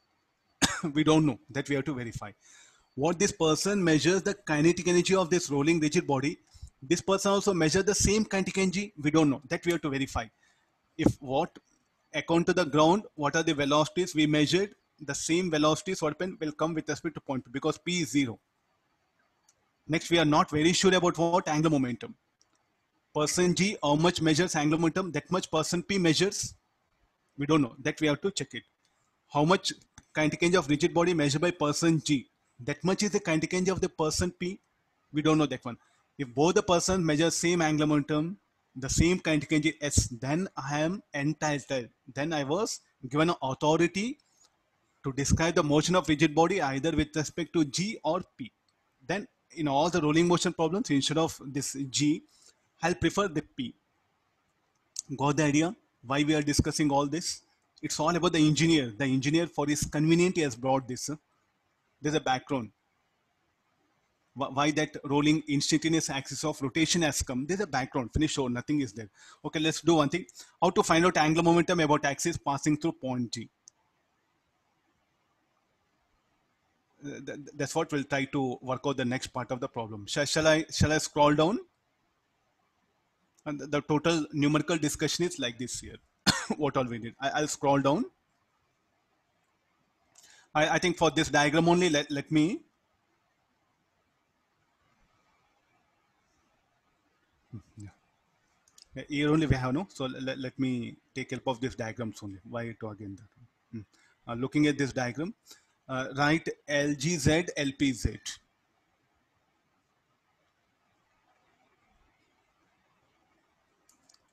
We don't know. That we have to verify. What this person measures the kinetic energy of this rolling rigid body. This person also measures the same kinetic energy. We don't know. That we have to verify. If what according to the ground, what are the velocities we measured? The same velocities what will come with respect to point P, because P is zero. Next, we are not very sure about what angular momentum. Person G, how much measures angular momentum? That much person P measures. We don't know. That we have to check it. How much kinetic energy of rigid body measured by person G? That much is the kinetic energy of the person P. We don't know that one. If both the persons measure same angular momentum, the same kinetic energy S, then I am entitled. Then I was given an authority to describe the motion of rigid body either with respect to G or P. Then in all the rolling motion problems, instead of this G, I'll prefer the P. Got the idea why we are discussing all this? It's all about the engineer. The engineer, for his convenience, he has brought this. There's a background. Why that rolling instantaneous axis of rotation has come. There's a background. Finish or nothing is there. Okay, let's do one thing. How to find out angular momentum about axis passing through point G. That's what we'll try to work out the next part of the problem. Shall, shall I shall I scroll down? And the, the total numerical discussion is like this here. What all we need. I, I'll scroll down. I, I think for this diagram only, let, let me. Yeah. Here only we have no. So let, let me take help of this diagrams only. Why to again that? Hmm. Uh, looking at this diagram, uh, write L G Z, L P Z.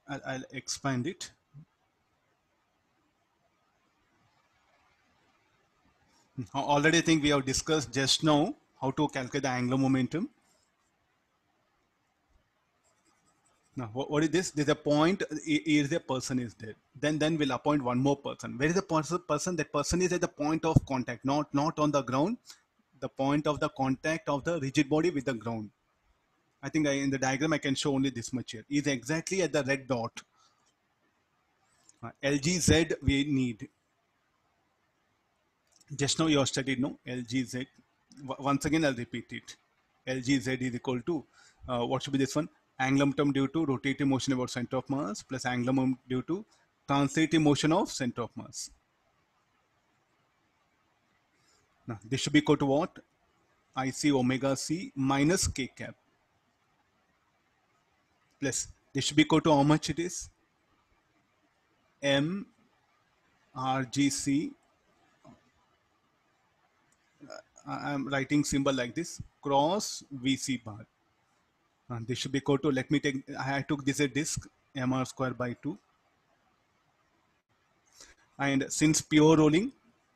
I'll, I'll expand it. Already I think we have discussed just now how to calculate the angular momentum. Now, what, what is this? There's a point. Here is a person is there. Then, then we'll appoint one more person. Where is the person? Person that person is at the point of contact, not not on the ground. The point of the contact of the rigid body with the ground. I think I, in the diagram I can show only this much here. Is exactly at the red dot. Uh, L G Z we need. Just now you have studied, no? L G Z. Once again, I'll repeat it. L G Z is equal to, uh, what should be this one? Angular momentum due to rotating motion about center of mass plus angular momentum due to translating motion of center of mass. Now, this should be equal to what? I C omega C minus K cap. Plus, this should be equal to how much it is? M R G C. I'm writing symbol like this, cross V C bar. And this should be equal to, let me take, I took this a disk, M R square by two. And since pure rolling,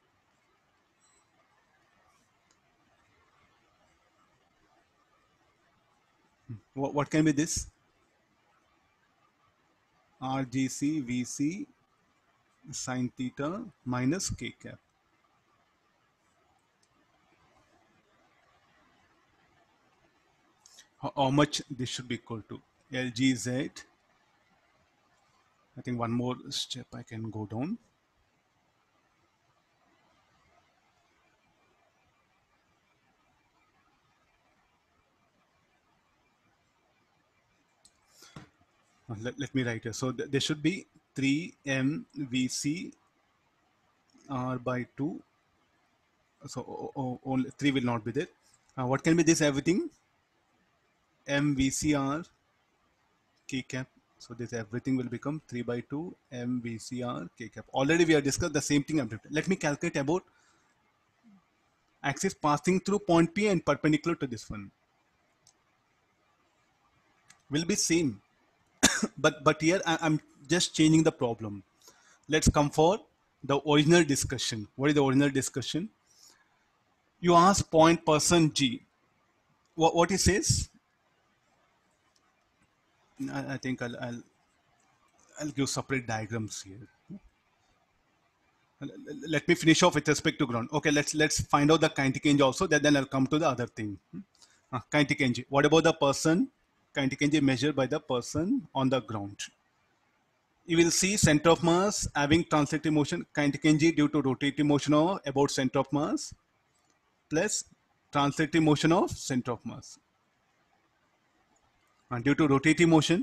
what, what can be this? R G C V C sine theta minus K cap. How, how much this should be equal to? L G Z. I think one more step I can go down. Uh, Let, let me write here. So th there should be three M V C R by two. So o- o- only three will not be there. Uh, what can be this everything? M V C R K cap. So this everything will become three by two M V C R K cap. Already we have discussed the same thing. Let me calculate about axis passing through point P and perpendicular to this one. Will be same. but but here I, I'm just changing the problem. Let's come for the original discussion. What is the original discussion? You ask point person G. What, what it says? I, I think I'll, I'll I'll give separate diagrams here. Let me finish off with respect to ground. Okay, let's let's find out the kinetic energy also. That then I'll come to the other thing. Uh, kinetic energy. What about the person? Kinetic energy measured by the person on the ground. You will see center of mass having translating motion, kinetic energy due to rotating motion of about center of mass plus translating motion of center of mass. And due to rotating motion,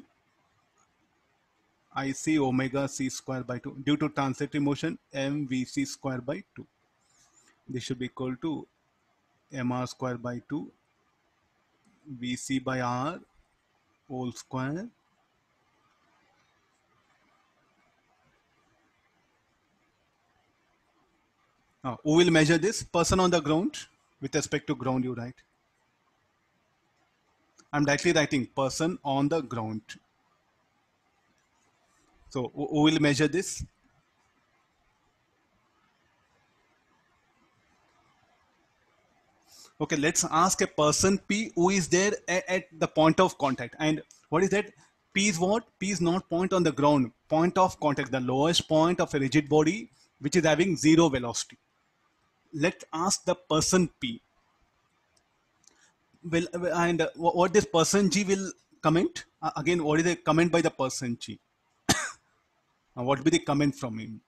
I C omega C square by two. Due to translating motion, M V C square by two. This should be equal to M R square by two, V C by R whole square. Now, who will measure this? Person on the ground. With respect to ground, you write. I'm directly writing person on the ground. So, who who will measure this? Okay, let's ask a person P who is there at, at the point of contact. And what is that? P is what? P is not point on the ground. Point of contact, the lowest point of a rigid body which is having zero velocity. Let's ask the person P. Well, and uh, what this person G will comment? Uh, again, what is the comment by the person G? Uh, what will be the comment from him?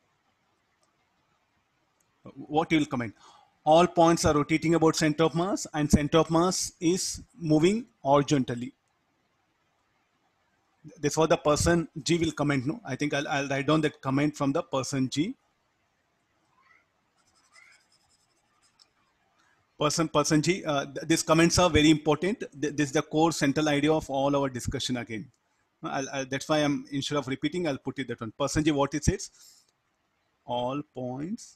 Uh, What he will comment? All points are rotating about center of mass, and center of mass is moving horizontally. That's what the person G will comment. No, I think I'll, I'll write down that comment from the person G. Person person G. Uh, th- these comments are very important. Th- this is the core central idea of all our discussion again. I'll, I'll, that's why I'm instead of repeating, I'll put it that one. Person G, what it says? All points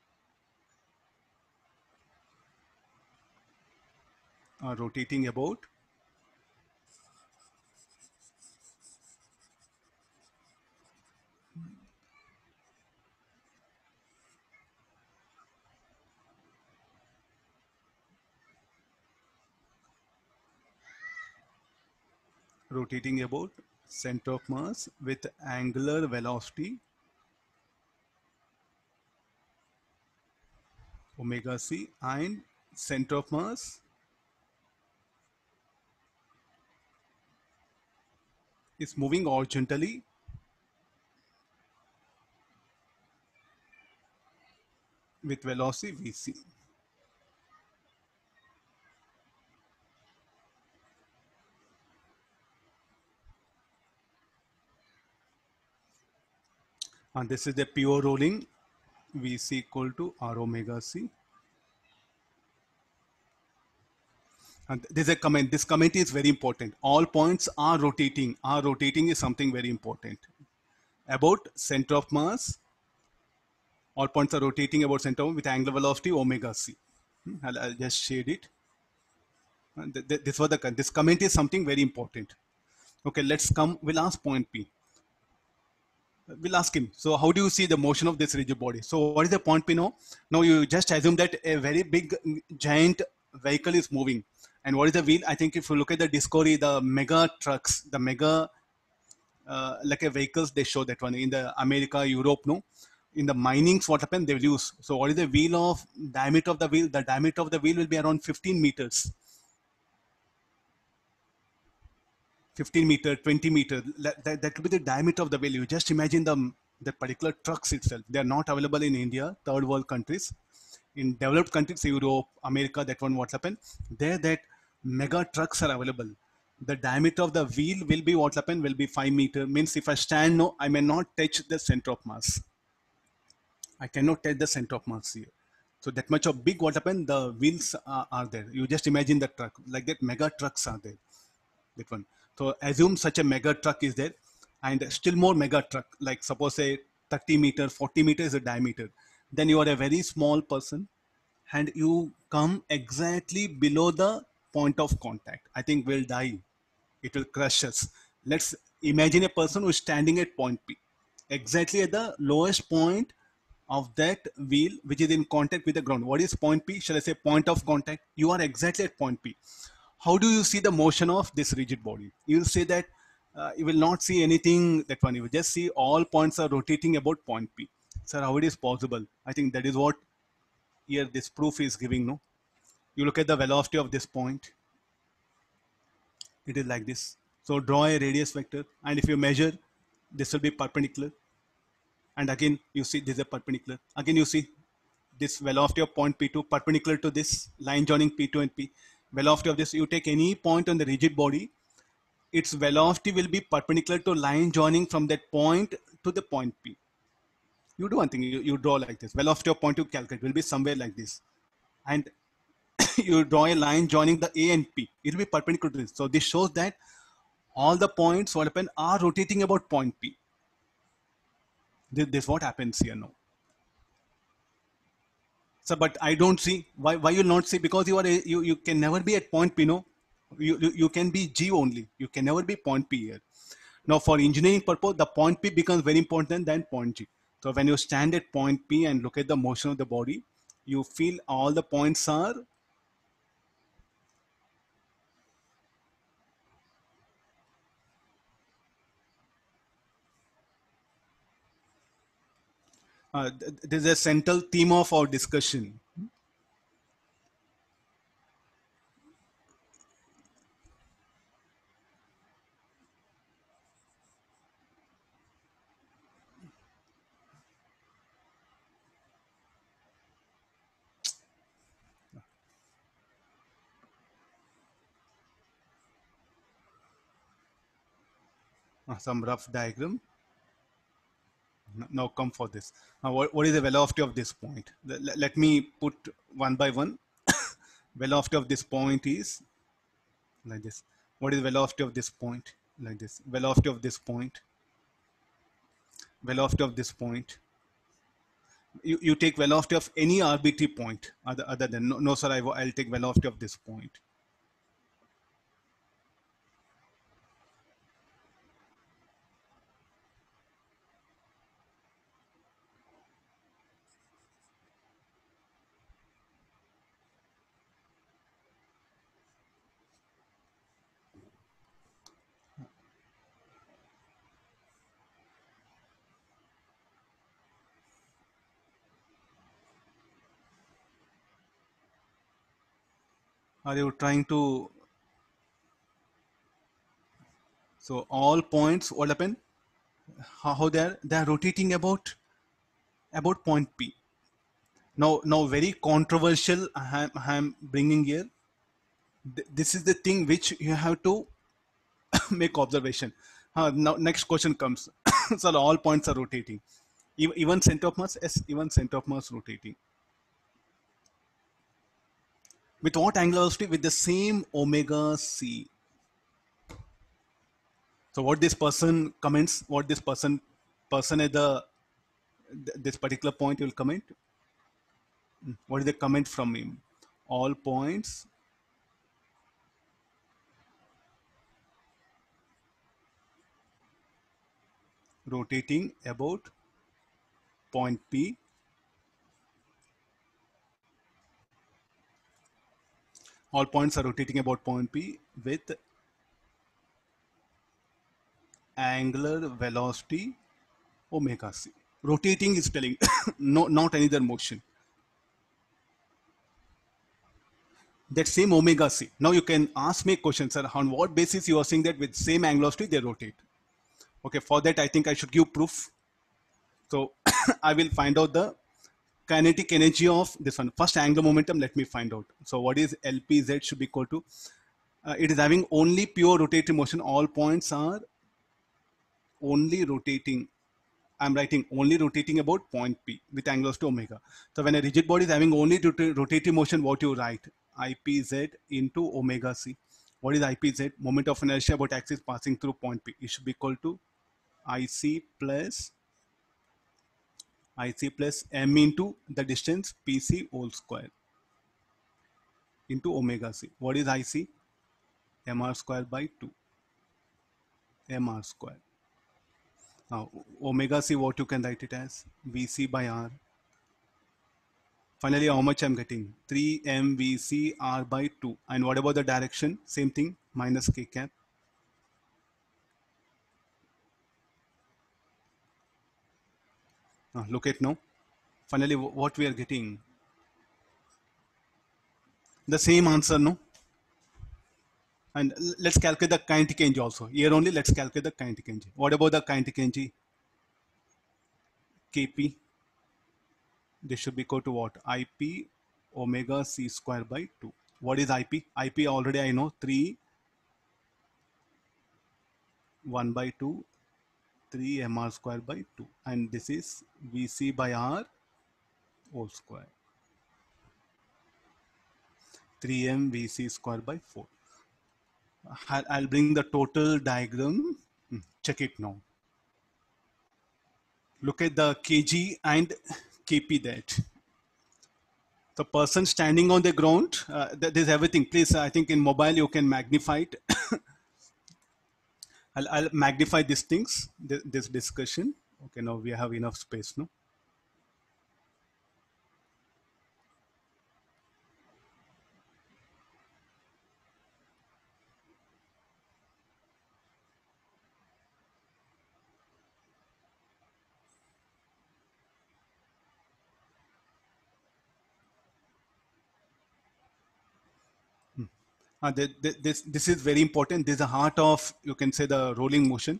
are rotating about rotating about center of mass with angular velocity omega c, and center of mass is moving horizontally with velocity vc. And this is the pure rolling, vc equal to r omega c. And there's a comment. This comment is very important. All points are rotating. Are rotating is something very important. About center of mass, all points are rotating about center with angular velocity omega c. Hmm, I'll, I'll just shade it. And th- th- this was the this comment is something very important. Okay, let's come. We'll ask point P. We'll ask him. So, how do you see the motion of this rigid body? So, what is the point P now? Now, you just assume that a very big, giant vehicle is moving. And what is the wheel? I think if you look at the Discovery, the mega trucks, the mega uh, like a vehicles, they show that one in the America, Europe, no. In the minings, what happened? They will use. So, what is the wheel of diameter of the wheel? The diameter of the wheel will be around fifteen meters. fifteen meter, twenty meter, that, that, that could be the diameter of the wheel. You just imagine the, the particular trucks itself. They are not available in India, third world countries. In developed countries, Europe, America, that one, what's happened? There, that mega trucks are available. The diameter of the wheel will be what happened, will be five meter. Means if I stand, no, I may not touch the center of mass. I cannot touch the center of mass here. So that much of big what happened, the wheels are, are there. You just imagine the truck, like that mega trucks are there. That one. So assume such a mega truck is there, and still more mega truck, like suppose say thirty meter, forty meters is a diameter. Then you are a very small person, and you come exactly below the point of contact. I think we'll die. It will crush us. Let's imagine a person who is standing at point P, exactly at the lowest point of that wheel, which is in contact with the ground. What is point P? Shall I say point of contact? You are exactly at point P. How do you see the motion of this rigid body? You will say that uh, you will not see anything that one. You will just see all points are rotating about point P. Sir, how it is possible? I think that is what here this proof is giving. No, you look at the velocity of this point. It is like this. So draw a radius vector, and if you measure, this will be perpendicular. And again, you see this is a perpendicular. Again, you see this velocity of point P two perpendicular to this line joining P two and P. Velocity of this, you take any point on the rigid body, its velocity will be perpendicular to line joining from that point to the point P. You do one thing, you, you draw like this. Velocity of point you calculate will be somewhere like this. And you draw a line joining the A and P. It will be perpendicular to this. So this shows that all the points what happen are rotating about point P. This, this what happens here now. So, but I don't see why. Why you not see? Because you are a, you you can never be at point P. No, you, you you can be G only. You can never be point P here. Now, for engineering purpose, the point P becomes very important than point G. So, when you stand at point P and look at the motion of the body, you feel all the points are. Uh, there's a central theme of our discussion. Uh, some rough diagram. Now come for this. Uh, what, what is the velocity of this point? Let, let me put one by one. Velocity of this point is like this. What is velocity of this point? Like this. Velocity of this point. Velocity of this point. You, you take velocity of any arbitrary point other, other than no, no sir, I, I'll take velocity of this point. Are you trying to, so all points, what happen? How, how they are, they are rotating about, about point P. Now, now very controversial I am, I am bringing here. Th- This is the thing which you have to make observation. Uh, now, next question comes. So all points are rotating. Even, even center of mass, yes, even center of mass rotating. With what angular velocity? With the same omega c. So what this person comments, what this person, person at the, this particular point will comment. What is the comment from him? All points rotating about point P. All points are rotating about point P with angular velocity omega c. Rotating is telling, no, not any other motion. That same omega c. Now you can ask me a question, sir, on what basis you are saying that with same angular velocity they rotate? Okay, for that I think I should give proof. So I will find out the kinetic energy of this one. First angular momentum, let me find out. So what is L P Z should be equal to? Uh, it is having only pure rotating motion. All points are only rotating. I'm writing only rotating about point P with angular velocity omega. So when a rigid body is having only rotating motion, what you write? I P Z into omega c. What is I P Z? Moment of inertia about axis passing through point P. It should be equal to I C plus I C plus m into the distance P C whole square into omega c. What is I C? Mr square by two. Mr square. Now omega c, what you can write it as? V C by R. Finally, how much I'm getting? three M V C R by two. And what about the direction? Same thing, minus k cap. Now look at now. Finally, what we are getting? The same answer, no? And let's calculate the kinetic energy also. Here only, let's calculate the kinetic energy. What about the kinetic energy? K P. This should be equal to what? I P omega c square by two. What is I P? I P already I know, three, one by two, three M R square by two. And this is V C by R whole square. three M V C square by four. I'll bring the total diagram. Check it now. Look at the kg and kp that. The person standing on the ground, uh, there's everything. Please, I think in mobile you can magnify it. I'll, I'll magnify these things, this, this discussion. Okay, now we have enough space, no? Uh, this, this is very important. This is the heart of, you can say, the rolling motion.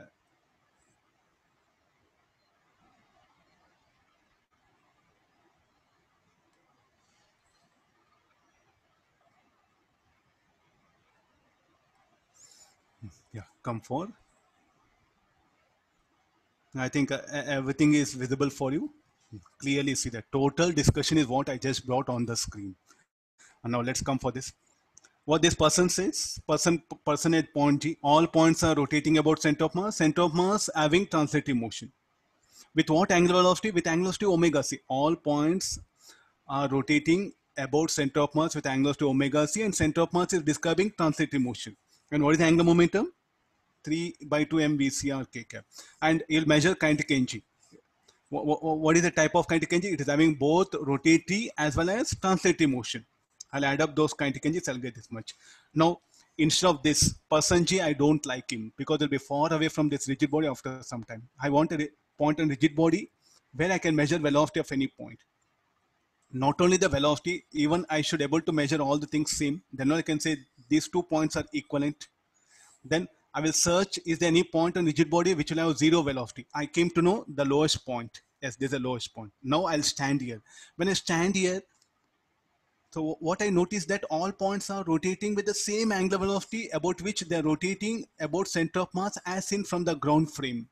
Yeah, come for. I think uh, everything is visible for you. Clearly see that total discussion is what I just brought on the screen. And now let's come for this. What this person says, person, person at point G, all points are rotating about center of mass, center of mass having translative motion. With what angular velocity? With angular velocity omega c. All points are rotating about center of mass with angular velocity omega c, and center of mass is describing translative motion. And what is the angular momentum? three by two M V C R K cap. And you'll measure kinetic energy. What is the type of kinetic energy? It is having both rotatory as well as translative motion. I'll add up those kinetic energies, I'll get this much. Now, instead of this, person G, I don't like him because he'll be far away from this rigid body after some time. I want a point on rigid body where I can measure velocity of any point. not only the velocity, even I should able to measure all the things same. Then I can say these two points are equivalent. Then I will search, is there any point on rigid body which will have zero velocity? I came to know the lowest point. Yes, there's a lowest point. Now I'll stand here. When I stand here, so what I noticed that all points are rotating with the same angular velocity about which they're rotating about center of mass as in from the ground frame.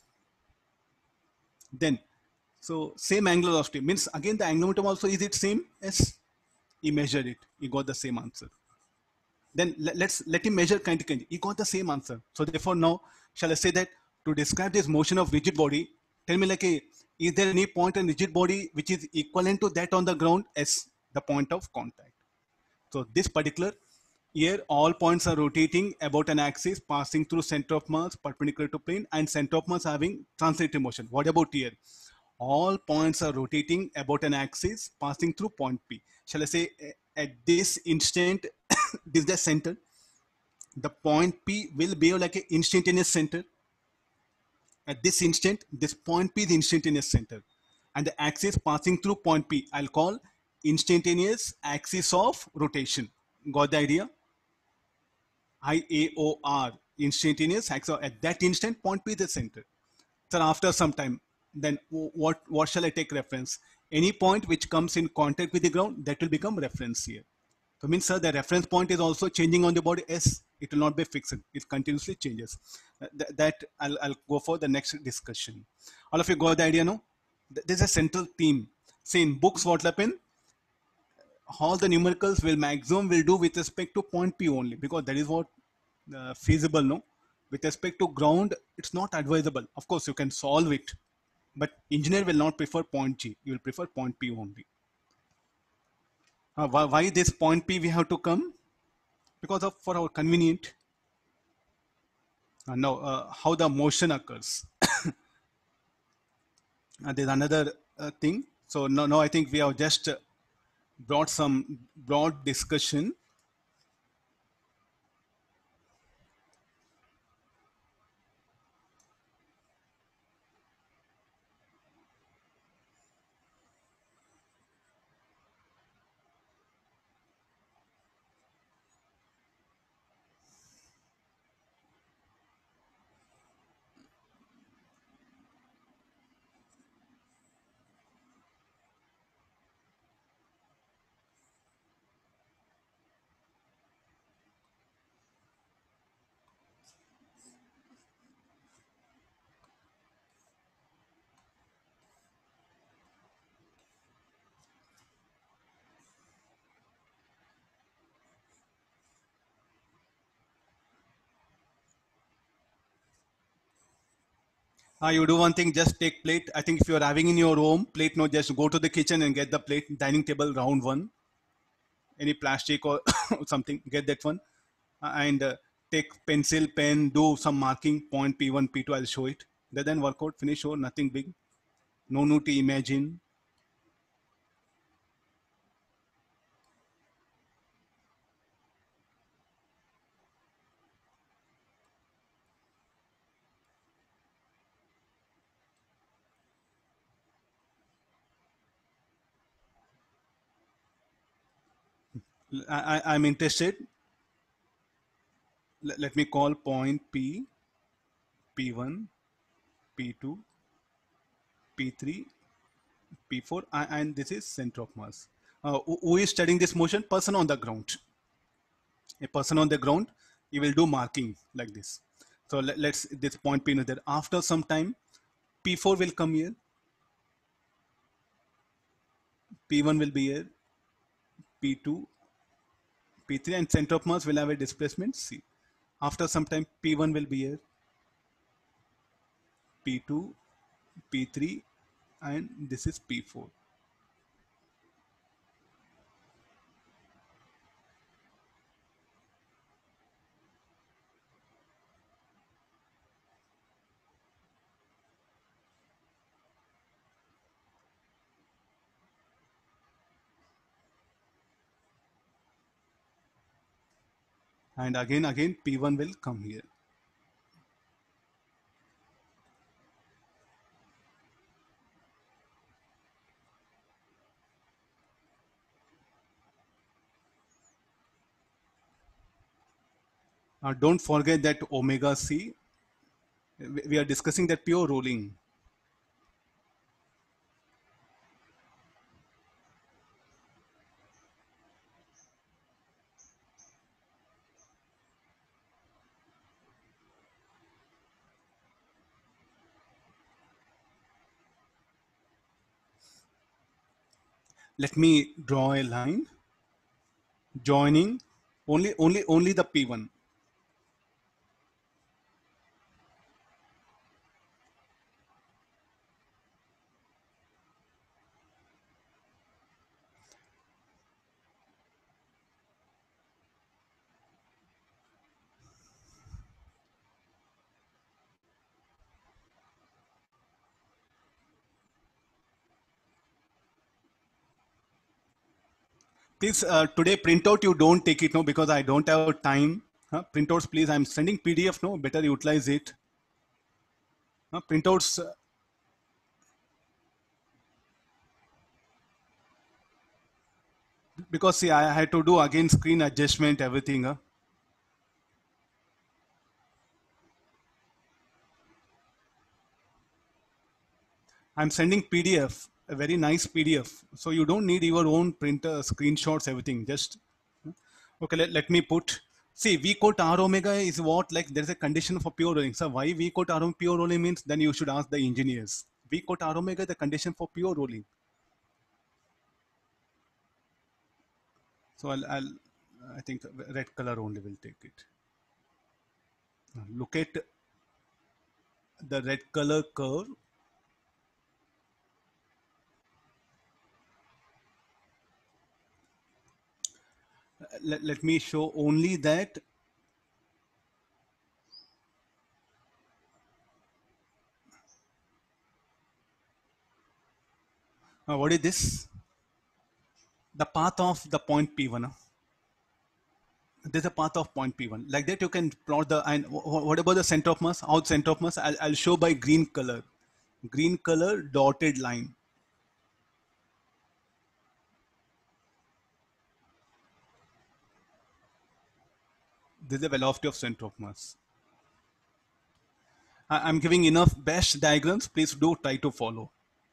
Then, so same angular velocity means again the angular momentum also is it same? Yes, he measured it. He got the same answer. Then let, let's let him measure kinetic energy. He got the same answer. So therefore now, shall I say that to describe this motion of rigid body, tell me like a, is there any point in rigid body which is equivalent to that on the ground as the point of contact? So this particular here, all points are rotating about an axis passing through center of mass perpendicular to plane and center of mass having translative motion. What about here? All points are rotating about an axis passing through point P. Shall I say at this instant, this is the center. The point P will behave like an instantaneous center. At this instant, this point P is the instantaneous center. And the axis passing through point P, I'll call instantaneous axis of rotation. Got the idea? I A O R, instantaneous axis. At that instant, point P is the center. So after some time, then what, what shall I take reference? Any point which comes in contact with the ground, that will become reference here. So means, sir, the reference point is also changing on the body. Yes, it will not be fixed. It continuously changes. Uh, th that I'll, I'll go for the next discussion. All of you got the idea, no? There's a central theme. See, in books, what happen? All the numericals will maximum will do with respect to point P only because that is what uh, feasible, no? With respect to ground, it's not advisable. Of course, you can solve it, but engineer will not prefer point G. You will prefer point P only. Uh, why, why this point P we have to come? Because of for our convenient. Uh, now, uh, how the motion occurs. uh, there's another uh, thing. So now, now I think we have just uh, brought some broad discussion. Uh, you do one thing, just take plate. I think if you're having in your home plate, no, just go to the kitchen and get the plate, dining table, round one, any plastic or something, get that one. Uh, and uh, take pencil, pen, do some marking, point P one, P two, I'll show it. Then work out, finish, or nothing big. No need to imagine. I, I, I'm interested. Let, let me call point P, P one, P two, P three, P four, and this is center of mass. Uh, who is studying this motion? Person on the ground. A person on the ground, he will do marking like this. So let, let's this point P there. After some time, P four will come here. P one will be here. P two, P three, and center of mass will have a displacement C. After some time, P one will be here. P two, P three, and this is P four. And again, again, P one will come here. Uh, don't forget that omega c. We we are discussing that pure rolling. Let me draw a line joining only only only the P one. Please, uh, today printout you don't take it, no, because I don't have time. Huh? Printouts, please. I'm sending P D F, no. Better utilize it. Huh? Printouts. Uh, because see, I had to do again screen adjustment, everything. Huh? I'm sending P D F, a very nice P D F. So you don't need your own printer, screenshots, everything. Just okay. Let, let me put. See, V quote R omega is what, like there's a condition for pure rolling. So why V quote R pure rolling means? Then you should ask the engineers. V quote R omega is the condition for pure rolling. So I'll, I'll I think red color only will take it. Look at the red color curve. Let, let me show only that. Uh, what is this? The path of the point P one. There's a path of point P one. Like that you can plot the, and what about the center of mass? Out center of mass, I'll, I'll show by green color. Green color dotted line. This is the velocity of center of mass. I, I'm giving enough best diagrams. Please do try to follow.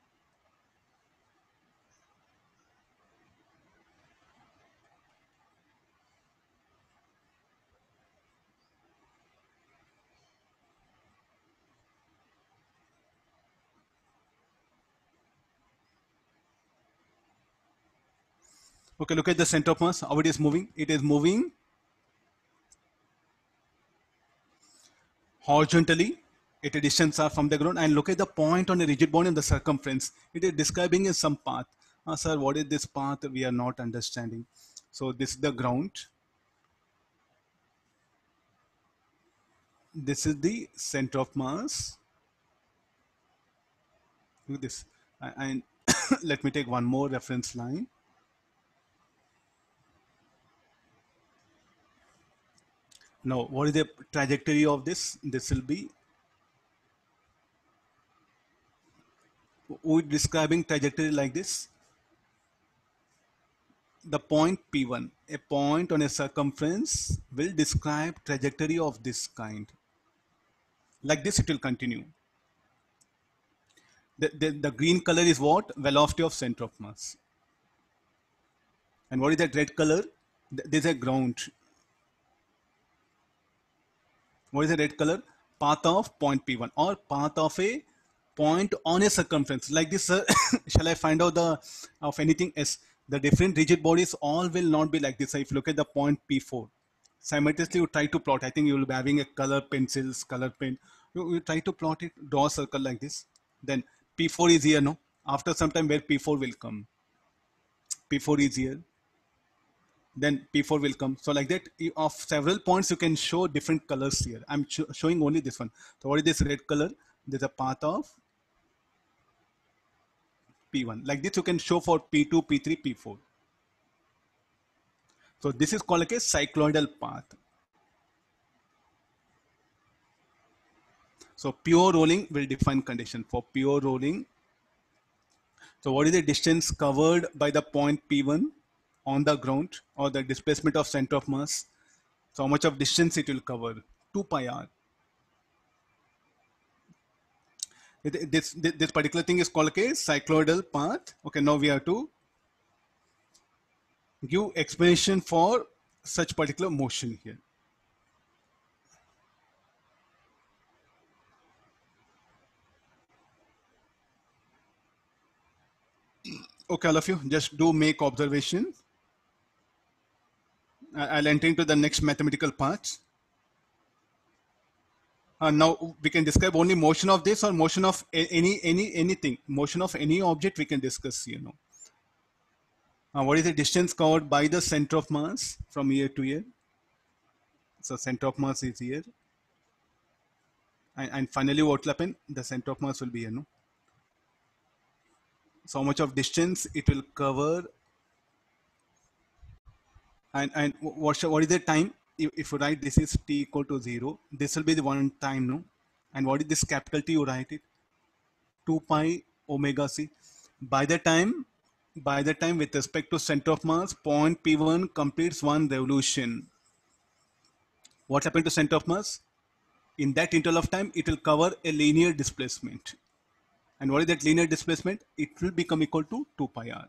Okay, look at the center of mass, how it is moving. It is moving horizontally at a distance r from the ground, and look at the point on a rigid body in the circumference. It is describing in some path. Uh, sir, what is this path? We are not understanding. So this is the ground. This is the center of mass. Look at this. And let me take one more reference line. Now, what is the trajectory of this? This will be, we're describing trajectory like this. The point P one, a point on a circumference, will describe trajectory of this kind. Like this, it will continue. The, the, the green color is what? Velocity of center of mass. And what is that red color? There's a ground. What is the red color? Path of point P one, or path of a point on a circumference. Like this, uh, shall I find out the of anything else? The different rigid bodies all will not be like this. So if you look at the point P four, simultaneously you try to plot. I think you will be having a color pencils, color pen. You, you try to plot it, draw a circle like this. Then P four is here, no? After some time, where P four will come? P four is here. Then P four will come. So like that, of several points, you can show different colors here. I'm sh showing only this one. So what is this red color? There's a path of P one. Like this, you can show for P two, P three, P four. So this is called like a cycloidal path. So pure rolling will define condition for pure rolling. So what is the distance covered by the point P one on the ground, or the displacement of center of mass? So how much of distance it will cover? two pi r. This, this, this particular thing is called a cycloidal path. Okay, now we have to give explanation for such particular motion here. Okay, all of you, just do make observation. I'll enter into the next mathematical part. Uh, now we can describe only motion of this or motion of any any anything. Motion of any object we can discuss. You know, uh, what is the distance covered by the center of mass from here to here? So center of mass is here, and, and finally what will happen? The center of mass will be here. No. So how much of distance it will cover, and and what what is the time? If, if you write this is t equal to zero, this will be the one time. No, and what is this capital T? You write it two pi omega c. By the time, by the time with respect to center of mass, point P one completes one revolution. What happened to center of mass? In that interval of time, it will cover a linear displacement. And what is that linear displacement? It will become equal to two pi r.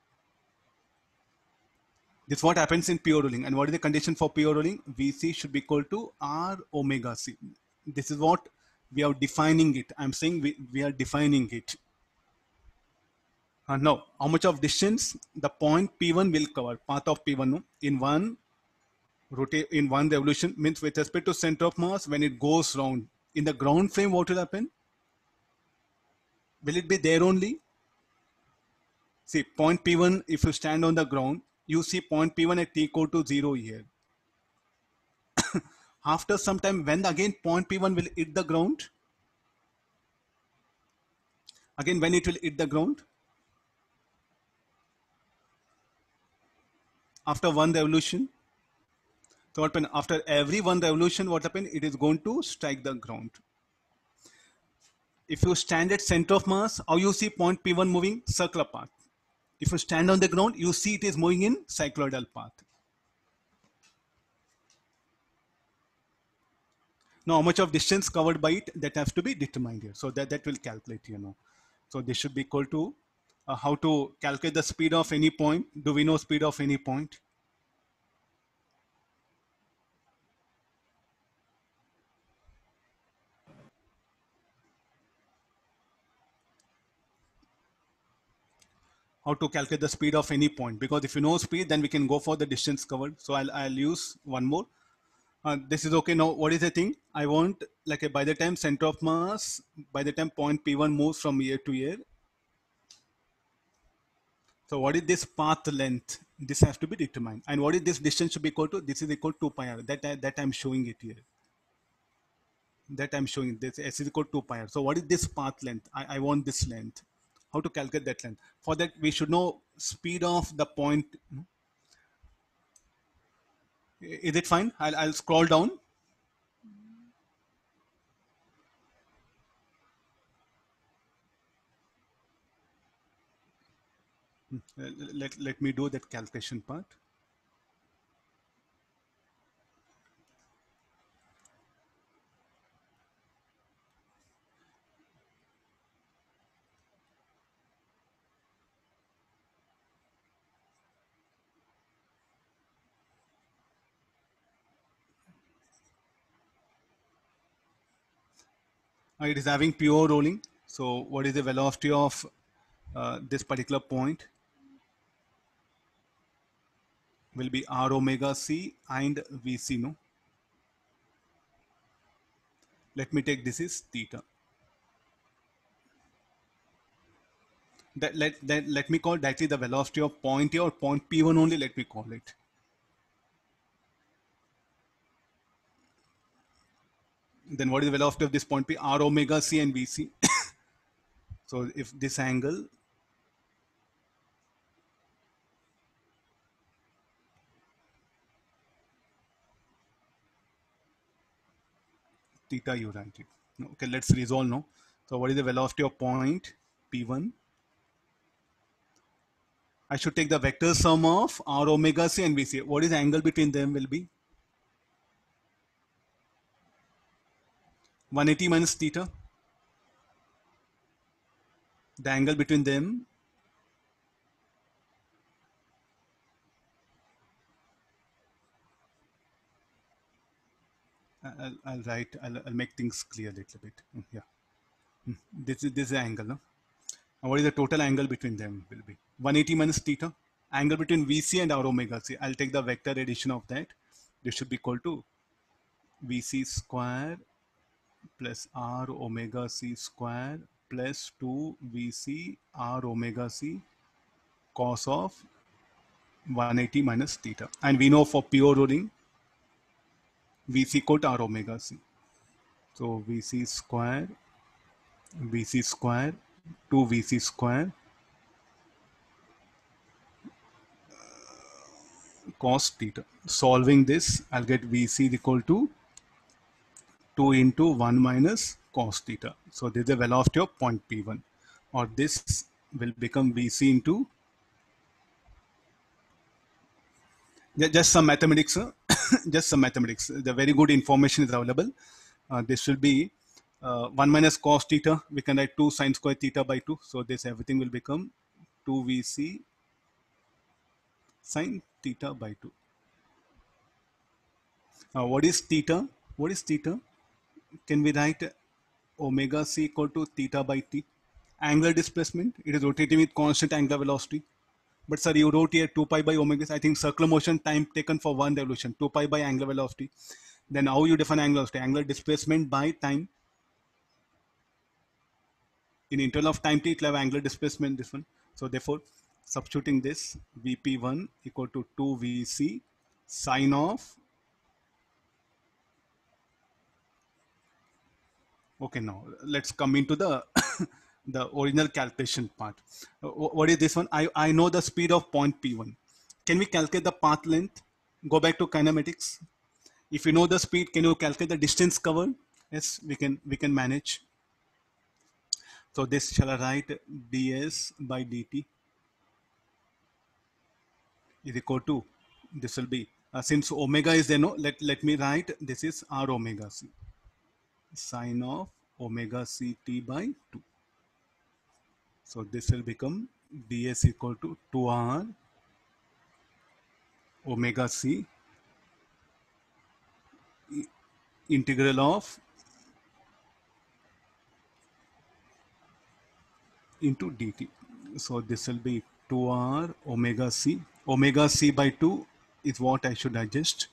This is what happens in pure rolling. And what is the condition for pure rolling? V C should be equal to R omega C. This is what we are defining it. I'm saying we, we are defining it. Uh, now, how much of distance the point P one will cover? Path of P one no? in one rotate in one revolution means with respect to center of mass when it goes round. In the ground frame, what will happen? Will it be there only? See, point P one, if you stand on the ground, you see point P one at t equal to zero here. After some time, when again point P one will hit the ground, again when it will hit the ground, after one revolution. So what happen? After every one revolution, what happen? It is going to strike the ground. If you stand at center of mass, how you see point P one moving? Circular path. If you stand on the ground, you see it is moving in cycloidal path. Now, how much of distance covered by it, that has to be determined here. So that, that will calculate, you know. So this should be equal to uh, how to calculate the speed of any point. Do we know speed of any point? How to calculate the speed of any point? Because if you know speed, then we can go for the distance covered. So I'll, I'll use one more. Uh, this is okay. Now, what is the thing? I want like a, by the time center of mass, by the time point P one moves from here to here. So what is this path length? This has to be determined. And what is this distance should be equal to? This is equal to two pi r. That, that I'm showing it here. That I'm showing this S is equal to two pi r. So what is this path length? I, I want this length. How to calculate that length? For that, we should know speed of the point. Is it fine? I'll, I'll scroll down. Let, let me do that calculation part. Uh, it is having pure rolling. So what is the velocity of uh, this particular point? Will be R omega C and V C, no? Let me take this is theta. That let, that, let me call directly the velocity of point A or point P one only, let me call it. Then what is the velocity of this point P? R omega C and V C. So if this angle theta, you write it. Okay, let's resolve now. So what is the velocity of point P one? I should take the vector sum of R omega C and V C. What is the angle between them will be? one eighty minus theta. The angle between them. I'll, I'll write, I'll, I'll make things clear a little bit. Yeah. This is, this is the angle. No? And what is the total angle between them will be? one eighty minus theta. Angle between V C and R omega C. I'll take the vector addition of that. This should be equal to V C square plus R omega C square plus two V C R omega C cos of one eighty minus theta. And we know for pure rolling, V C equal to R omega C. So V C square, V C square, two V C square cos theta. Solving this, I'll get V C is equal to two into one minus cos theta. So this is the velocity of point P one, or this will become V C into, just some mathematics, just some mathematics. The very good information is available. Uh, this will be uh, one minus cos theta. We can write two sine square theta by two. So this everything will become two V C sine theta by two. Now what is theta? What is theta? Can we write omega c equal to theta by t? Angular displacement, it is rotating with constant angular velocity. But sir, you wrote here two pi by omega. I think circular motion time taken for one revolution, two pi by angular velocity. Then how you define angular velocity? Angular displacement by time. In interval of time t, it will have angular displacement, this one. So therefore, substituting this, V P one equal to two V C sine of, okay, now let's come into the the original calculation part. Uh, what is this one? I, I know the speed of point P one. Can we calculate the path length? Go back to kinematics. If you know the speed, can you calculate the distance covered? Yes, we can, we can manage. So this shall I write ds by dt is equal to, this will be, uh, since omega is there, no, let, let me write, this is r omega c, sine of omega c t by two. So this will become ds equal to two r omega c integral of into dt. So this will be two r omega c. Omega c by two is what I should adjust.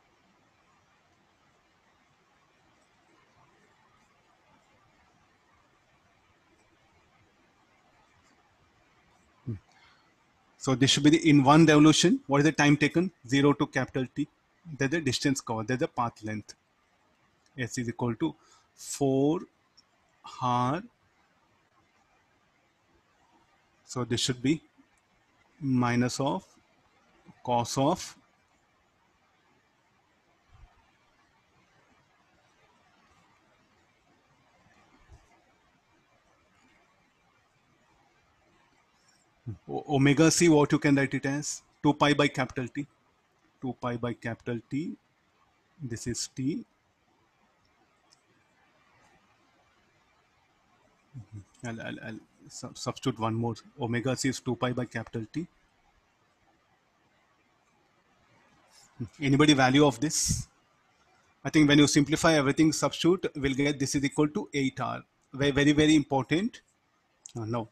So this should be the, in one revolution, what is the time taken? zero to capital T. That's the distance covered, that's the path length. S is equal to four r. So this should be minus of cos of omega c, what you can write it as two pi by capital T. two pi by capital T. This is T. I'll, I'll, I'll substitute one more. Omega c is two pi by capital T. Anybody value of this? I think when you simplify everything, substitute, we'll get this is equal to eight r. Very, very, very important. Uh, no.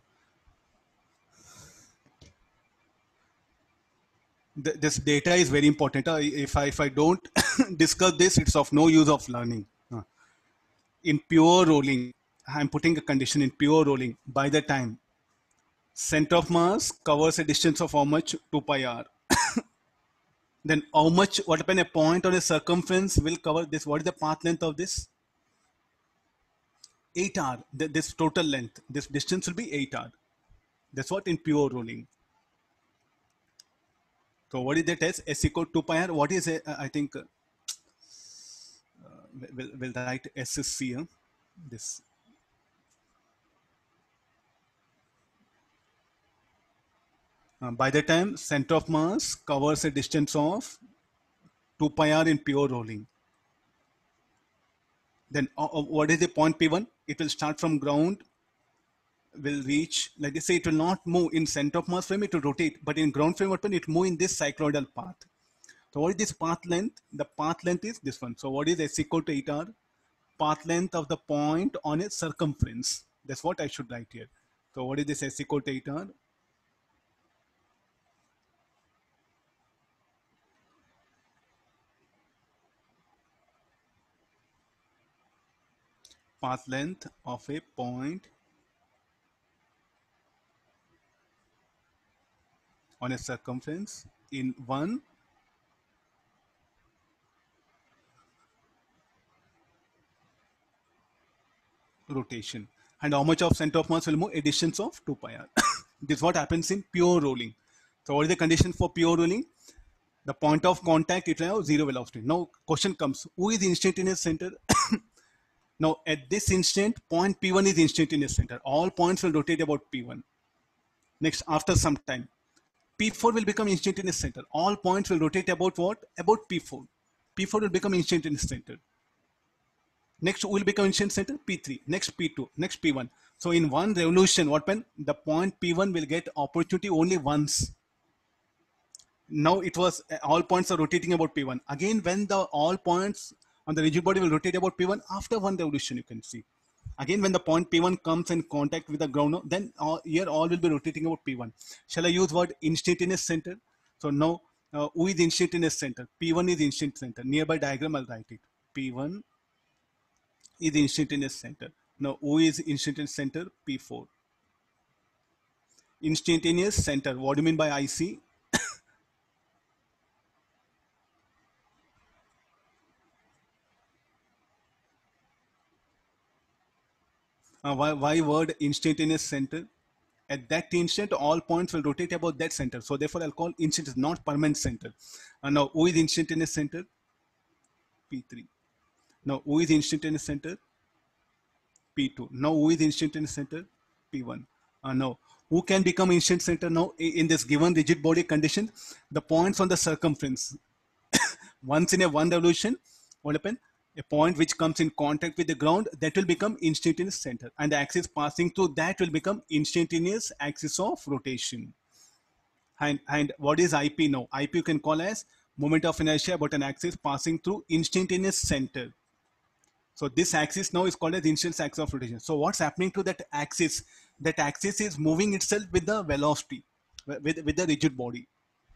Th this data is very important. Uh, if I if I don't discuss this, it's of no use of learning. Uh, in pure rolling, I'm putting a condition in pure rolling. By the time center of mass covers a distance of how much? two pi r. Then how much, what happen, a point or a circumference will cover this? What is the path length of this? eight r. This total length, this distance will be eight r. That's what in pure rolling. So what is that as? S equal to two pi r. What is a, I think, uh, we'll, we'll write S is C. Huh? This. Uh, by the time center of mass covers a distance of two pi r in pure rolling, Then uh, uh, what is the point P one? It will start from ground, will reach, like they say, it will not move in center of mass frame, it will rotate, but in ground frame, what will it move in this cycloidal path. So what is this path length? The path length is this one. So what is S equal to eight R? Path length of the point on a circumference. That's what I should write here. So what is this S equal to eight R? Path length of a point on a circumference in one rotation. And how much of center of mass will move? A distance of two pi r. This is what happens in pure rolling. So what is the condition for pure rolling? The point of contact, it will have zero velocity. Now question comes, who is the instantaneous center? Now at this instant, point P one is instantaneous center. All points will rotate about P one. Next, after some time, P four will become instantaneous center. All points will rotate about what? About P four. P four will become instantaneous center. Next will become instantaneous center P three. Next P two. Next P one. So in one revolution, what when the point P one will get opportunity only once. Now it was all points are rotating about P one. Again, when the all points on the rigid body will rotate about P one after one revolution, you can see. Again, when the point P one comes in contact with the ground, then all, here all will be rotating about P one. Shall I use word instantaneous center? So now, uh, who is instantaneous center? P one is instantaneous center. Nearby diagram, I'll write it. P one is instantaneous center. Now, who is instantaneous center? P four. Instantaneous center. What do you mean by I C? Uh, why, why word instantaneous center? At that instant, all points will rotate about that center. So therefore, I'll call instantaneous, not permanent center. Uh, now, who is instantaneous center? P three. Now, who is instantaneous center? P two. Now, who is instantaneous center? P one. Uh, now, who can become instant center now in this given rigid body condition? The points on the circumference. Once in a one revolution, what happen? A point which comes in contact with the ground, that will become instantaneous center, and the axis passing through that will become instantaneous axis of rotation. And, and what is I P now? I P you can call as moment of inertia about an axis passing through instantaneous center. So this axis now is called as instantaneous axis of rotation. So what's happening to that axis? That axis is moving itself with the velocity, with, with the rigid body.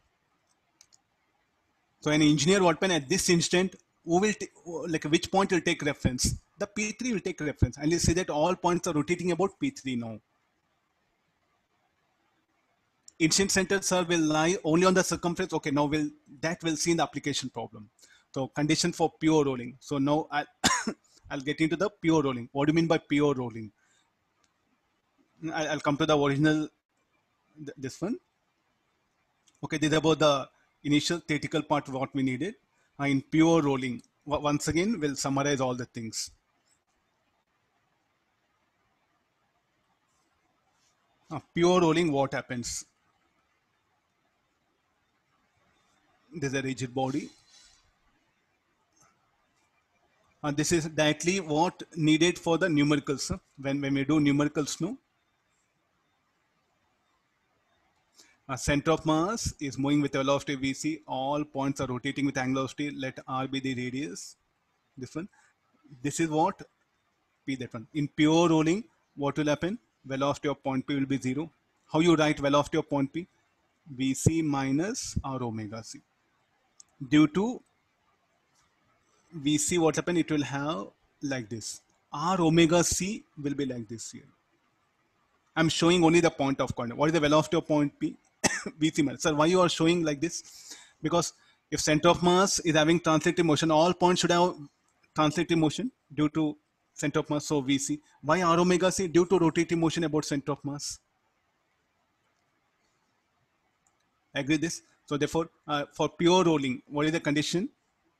So an engineer, what when at this instant, who will like which point will take reference? The P three will take reference, and you see that all points are rotating about P three now. Instant center, sir, will lie only on the circumference. Okay, now we'll that will see in the application problem. So condition for pure rolling. So now I'll, I'll get into the pure rolling. What do you mean by pure rolling? I'll come to the original, this one. Okay, this is about the initial theoretical part of what we needed. Uh, in pure rolling, once again, we'll summarize all the things. Uh, pure rolling, what happens? There's a rigid body. Uh, this is directly what needed for the numericals. Huh? When, when we do numericals, no? Uh, center of mass is moving with velocity V C. All points are rotating with angular velocity. Let R be the radius. This one. This is what P, that one. In pure rolling, what will happen? Velocity of point P will be zero. How you write velocity of point P? V C minus R omega C. Due to V C, what happen? It will have like this. R omega C will be like this here. I'm showing only the point of contact. What is the velocity of point P? V C minus. Sir, why you are showing like this? Because if center of mass is having translative motion, all points should have translative motion due to center of mass. So V C. Why R omega C? Due to rotative motion about center of mass. Agree this? So therefore, uh, for pure rolling, what is the condition?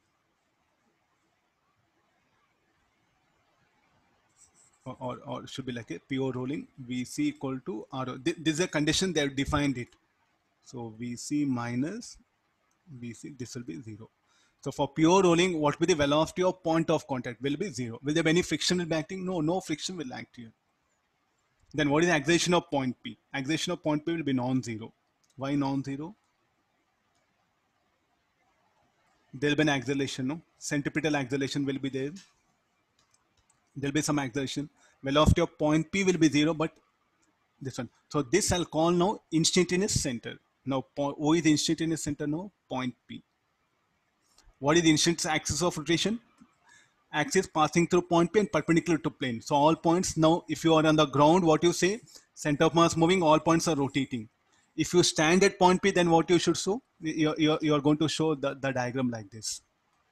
Or, or, or should be like a pure rolling, V C equal to R. This is a condition they have defined it. So V C minus V C, this will be zero. So for pure rolling, what will be the velocity of point of contact? Will be zero. Will there be any friction will be acting? No, no friction will act here. Then what is the acceleration of point P? Acceleration of point P will be non-zero. Why non-zero? There will be an acceleration, no? Centripetal acceleration will be there. There will be some acceleration. Velocity of point P will be zero, but this one. So this I'll call now instantaneous center. Now O is instantaneous center now, point P. What is the instantaneous axis of rotation? Axis passing through point P and perpendicular to plane. So all points now, if you are on the ground, what you say, center of mass moving, all points are rotating. If you stand at point P, then what you should show? You're, you're, you're going to show the, the diagram like this.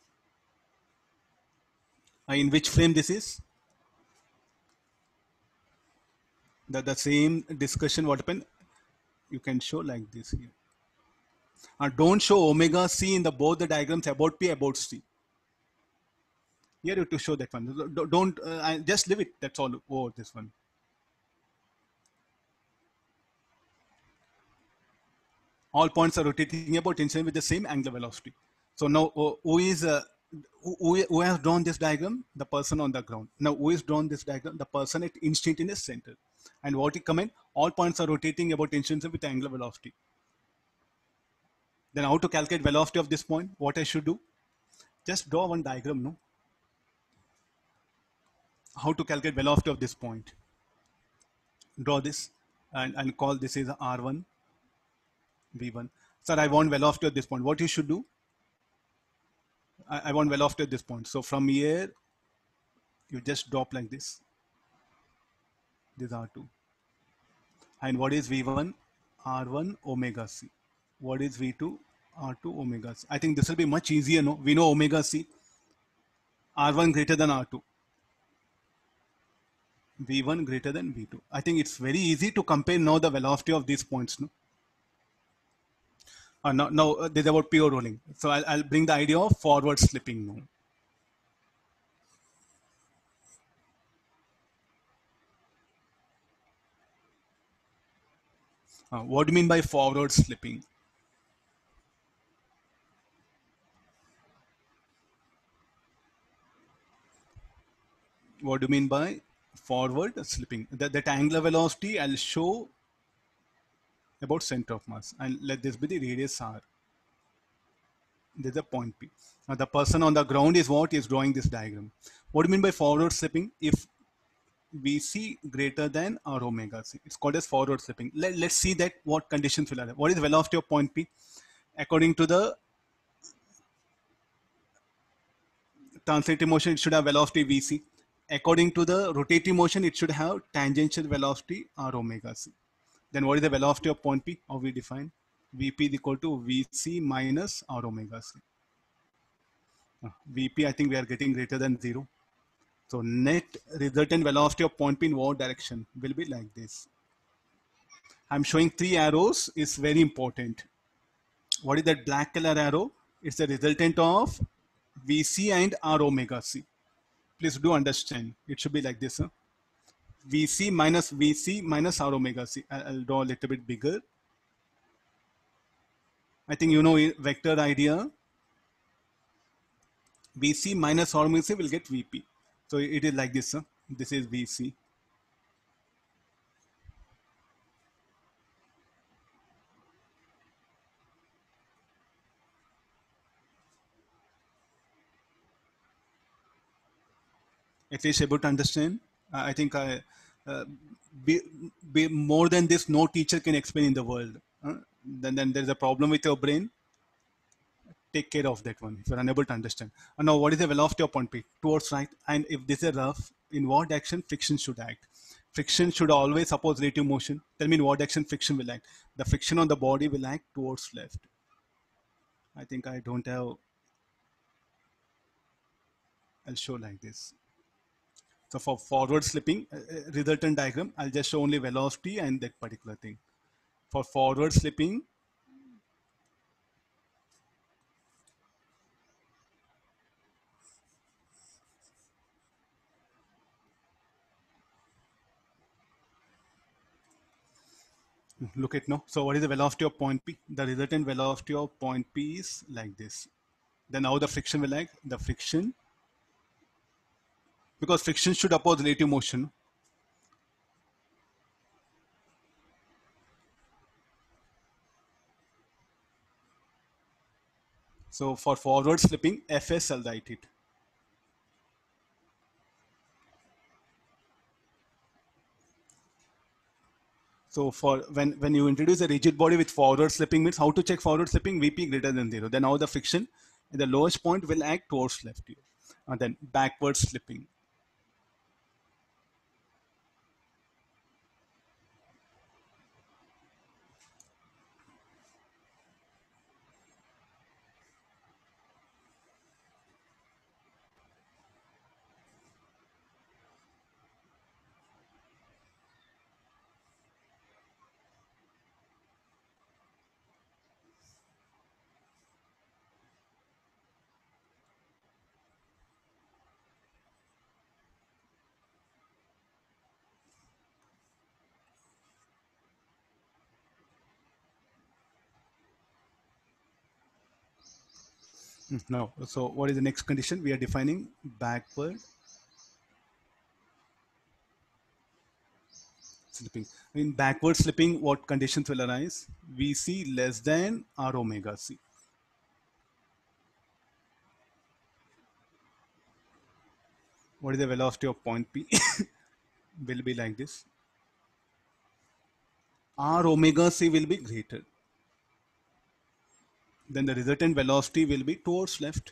Uh, in which frame this is? The, the same discussion what happened? You can show like this here. Uh, don't show omega C in the both the diagrams about P, about C. Here you have to show that one. Don't uh, just leave it. That's all over this one. All points are rotating about inside with the same angular velocity. So now who is uh, who, who has drawn this diagram? The person on the ground. Now who is drawn this diagram? The person at instantaneous center. And what he comment? All points are rotating about instantaneous with angular velocity. Then how to calculate velocity of this point? What I should do? Just draw one diagram, no? How to calculate velocity of this point? Draw this and, and call this is R one, V one. Sir, I want velocity at this point. What you should do? I, I want velocity at this point. So from here, you just drop like this. This is R two. And what is V one? R one omega C. What is V two? R two omega C. I think this will be much easier, no? We know omega C. R one greater than R two. V one greater than V two. I think it's very easy to compare now the velocity of these points, no? Uh, now, now uh, this is about pure rolling. So I'll, I'll bring the idea of forward slipping now. Uh, what do you mean by forward slipping? What do you mean by forward slipping? That, that angular velocity I'll show about center of mass, and let this be the radius R. There's a point P. Now the person on the ground is what is drawing this diagram. What do you mean by forward slipping? If V C greater than R omega C, it's called as forward slipping. Let, let's see that what conditions will have. What is the velocity of point P? According to the translating motion, it should have velocity V C. According to the rotating motion, it should have tangential velocity R omega C. Then what is the velocity of point P? How we define? V P is equal to V C minus R omega C. Uh, V P, I think we are getting greater than zero. So net resultant velocity of point P in what direction will be like this. I'm showing three arrows is very important. What is that black color arrow? It's the resultant of V C and R omega C. Please do understand. It should be like this. Huh? V C minus V C minus R omega C. I'll draw a little bit bigger. I think you know vector idea. V C minus R omega C will get V P. So it is like this. Huh? This is V C. At least able to understand. Uh, I think I, uh, be, be more than this, no teacher can explain in the world. Uh, then, then there's a problem with your brain. Take care of that one if you're unable to understand. And now, what is the velocity of point P? Towards right. And if this is rough, in what action friction should act? Friction should always oppose relative motion. Tell me in what action friction will act. The friction on the body will act towards left. I think I don't have. I'll show like this. So for forward slipping, uh, resultant diagram, I'll just show only velocity and that particular thing. For forward slipping, look at no. So what is the velocity of point P? The resultant velocity of point P is like this. Then how the friction will act? The friction, because friction should oppose relative motion. So for forward slipping, Fs, I'll write it. So for when, when you introduce a rigid body with forward slipping, means how to check forward slipping? Vp greater than zero. Then now the friction at the lowest point will act towards left here. And then backward slipping. No. So what is the next condition? We are defining backward slipping. In backward slipping, what conditions will arise? V C less than R omega C. What is the velocity of point P? Will be like this. R omega C will be greater. Then the resultant velocity will be towards left.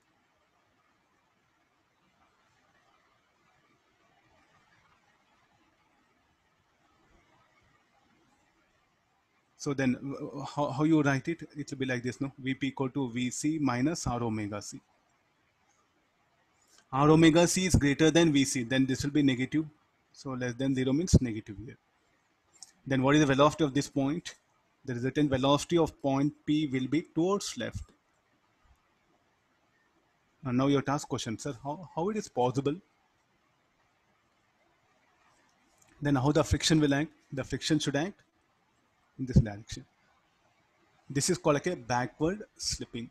So then uh, how, how you write it? It will be like this, no? Vp equal to Vc minus R omega C. R omega C is greater than Vc, then this will be negative. So less than zero means negative here. Then what is the velocity of this point? The resultant velocity of point P will be towards left. And now your task question, sir, how, how it is possible? Then how the friction will act? The friction should act in this direction. This is called like a backward slipping.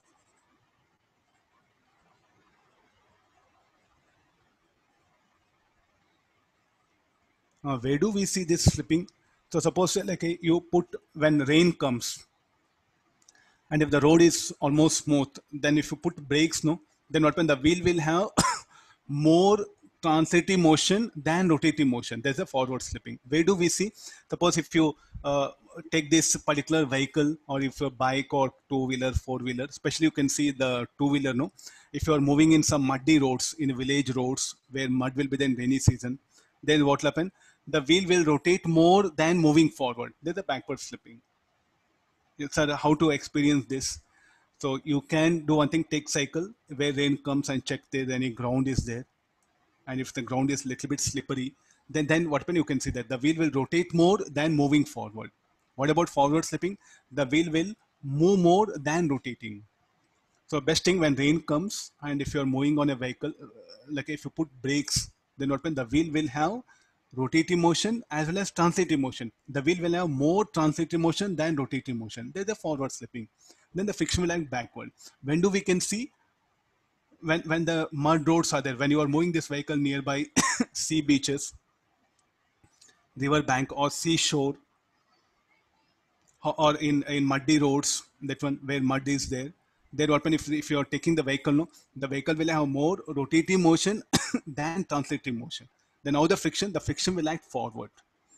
Uh, where do we see this slipping? So suppose like a, you put when rain comes, and if the road is almost smooth, then if you put brakes, no, then what when the wheel will have more translative motion than rotative motion. There's a forward slipping. Where do we see? Suppose if you uh, take this particular vehicle, or if a bike or two-wheeler, four-wheeler, especially you can see the two-wheeler, no? If you are moving in some muddy roads, in village roads, where mud will be there in rainy season, then what will happen? The wheel will rotate more than moving forward. There's a backward slipping. Sir, how to experience this? So you can do one thing, take cycle where rain comes and check there any ground is there. And if the ground is a little bit slippery, then, then what happen? You can see that the wheel will rotate more than moving forward. What about forward slipping? The wheel will move more than rotating. So best thing when rain comes and if you're moving on a vehicle, uh, like if you put brakes, then what happen? The wheel will have rotating motion as well as translative motion. The wheel will have more translative motion than rotating motion. There's the forward slipping. Then the friction will act backward. When do we can see? When, when the mud roads are there, when you are moving this vehicle nearby sea beaches, river bank or seashore, or in, in muddy roads, that one where mud is there, there what if, if you are taking the vehicle, no, the vehicle will have more rotating motion than translative motion. Then now the friction, the friction will act forward.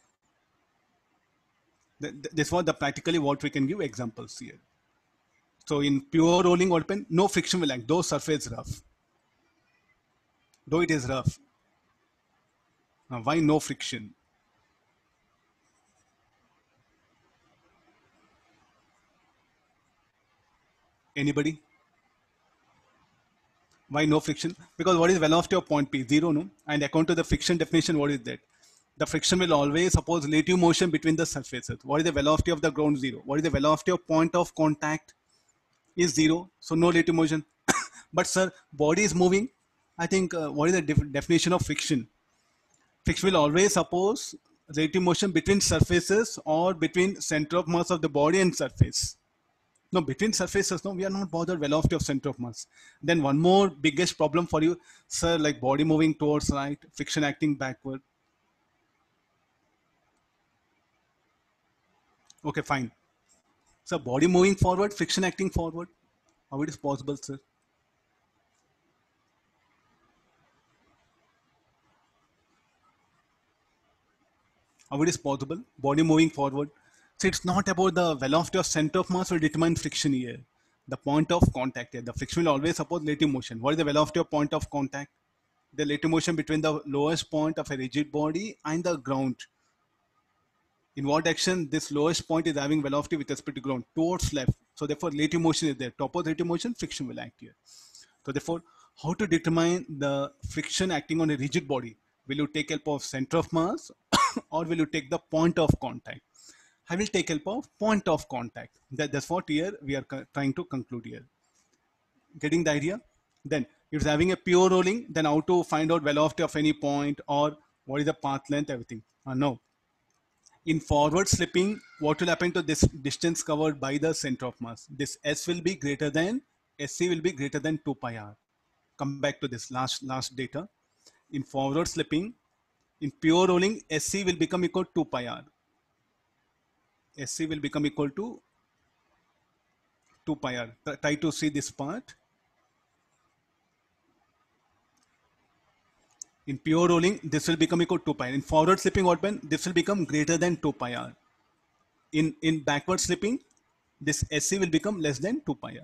This was the practically what we can give examples here. So in pure rolling open, no friction will act, though surface rough. Though it is rough. Now why no friction? Anybody? Why no friction? Because what is velocity of point P? Zero, no? And according to the friction definition, what is that? The friction will always oppose relative motion between the surfaces. What is the velocity of the ground? Zero. What is the velocity of point of contact? Is zero. So no relative motion. But sir, body is moving. I think uh, what is the def definition of friction? Friction will always oppose relative motion between surfaces or between center of mass of the body and surface. No, between surfaces, no, we are not bothered velocity of center of mass. Then one more biggest problem for you, sir, like body moving towards right, friction acting backward. Okay, fine. So body moving forward, friction acting forward. How it is possible, sir? How it is possible? Body moving forward. So it's not about the velocity of center of mass will determine friction here. The point of contact here. The friction will always support relative motion. What is the velocity of point of contact? The relative motion between the lowest point of a rigid body and the ground. In what action this lowest point is having velocity with respect to ground? Towards left. So therefore relative motion is there. Top of relative motion, friction will act here. So therefore, how to determine the friction acting on a rigid body? Will you take help of center of mass or will you take the point of contact? I will take help of point of contact. That, that's what here we are trying to conclude here. Getting the idea? Then it's having a pure rolling, then how to find out velocity of any point or what is the path length, everything. Uh, no. In forward slipping, what will happen to this distance covered by the center of mass? This S will be greater than, S C will be greater than two pi r. Come back to this last, last data. In forward slipping, in pure rolling, S C will become equal to two pi r. S C will become equal to two pi r. Try to see this part. In pure rolling, this will become equal to two pi r. In forward slipping, what when this will become greater than two pi r. In, in backward slipping, this S C will become less than two pi r.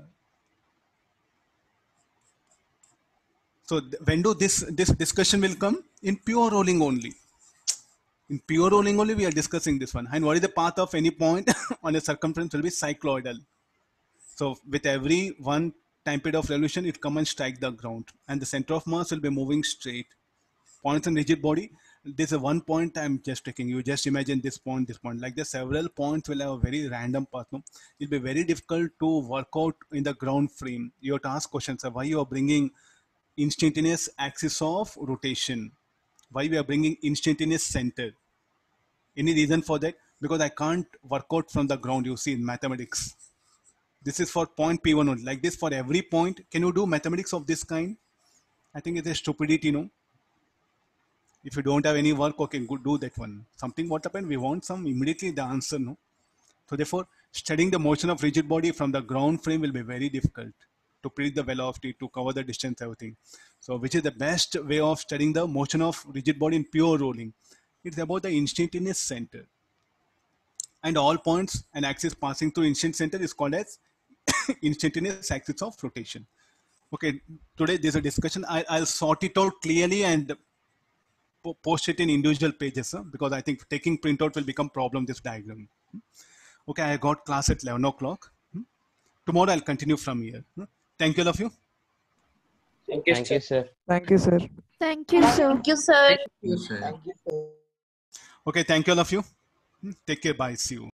So when do this, this discussion will come? In pure rolling only. In pure rolling only we are discussing this one. And what is the path of any point on a circumference will be cycloidal. So with every one time period of revolution, it come and strike the ground. And the center of mass will be moving straight. Points in rigid body, there's a one point I'm just taking. You just imagine this point, this point. Like the several points will have a very random path. No? It'll be very difficult to work out in the ground frame. You have to ask questions of why you are bringing instantaneous axis of rotation. Why we are bringing instantaneous center? Any reason for that? Because I can't work out from the ground, you see, in mathematics. This is for point P one only. Like this for every point. Can you do mathematics of this kind? I think it's a stupidity, no? If you don't have any work, okay, good, do that one. Something what happened, we want some immediately the answer, no? So therefore, studying the motion of rigid body from the ground frame will be very difficult to predict the velocity, to cover the distance, everything. So which is the best way of studying the motion of rigid body in pure rolling? It's about the instantaneous center. And all points and axis passing through instant center is called as instantaneous axis of rotation. Okay, today there's a discussion. I, I'll sort it out clearly and post it in individual pages, huh? Because I think taking printout will become problem, this diagram. Okay, I got class at eleven o'clock. Tomorrow I'll continue from here. Thank you, all of you. Thank you, Thank you, sir. Thank you, sir. Thank you, sir. Thank you, sir. Thank you, sir. Okay, thank you, all of you. Take care. Bye. See you.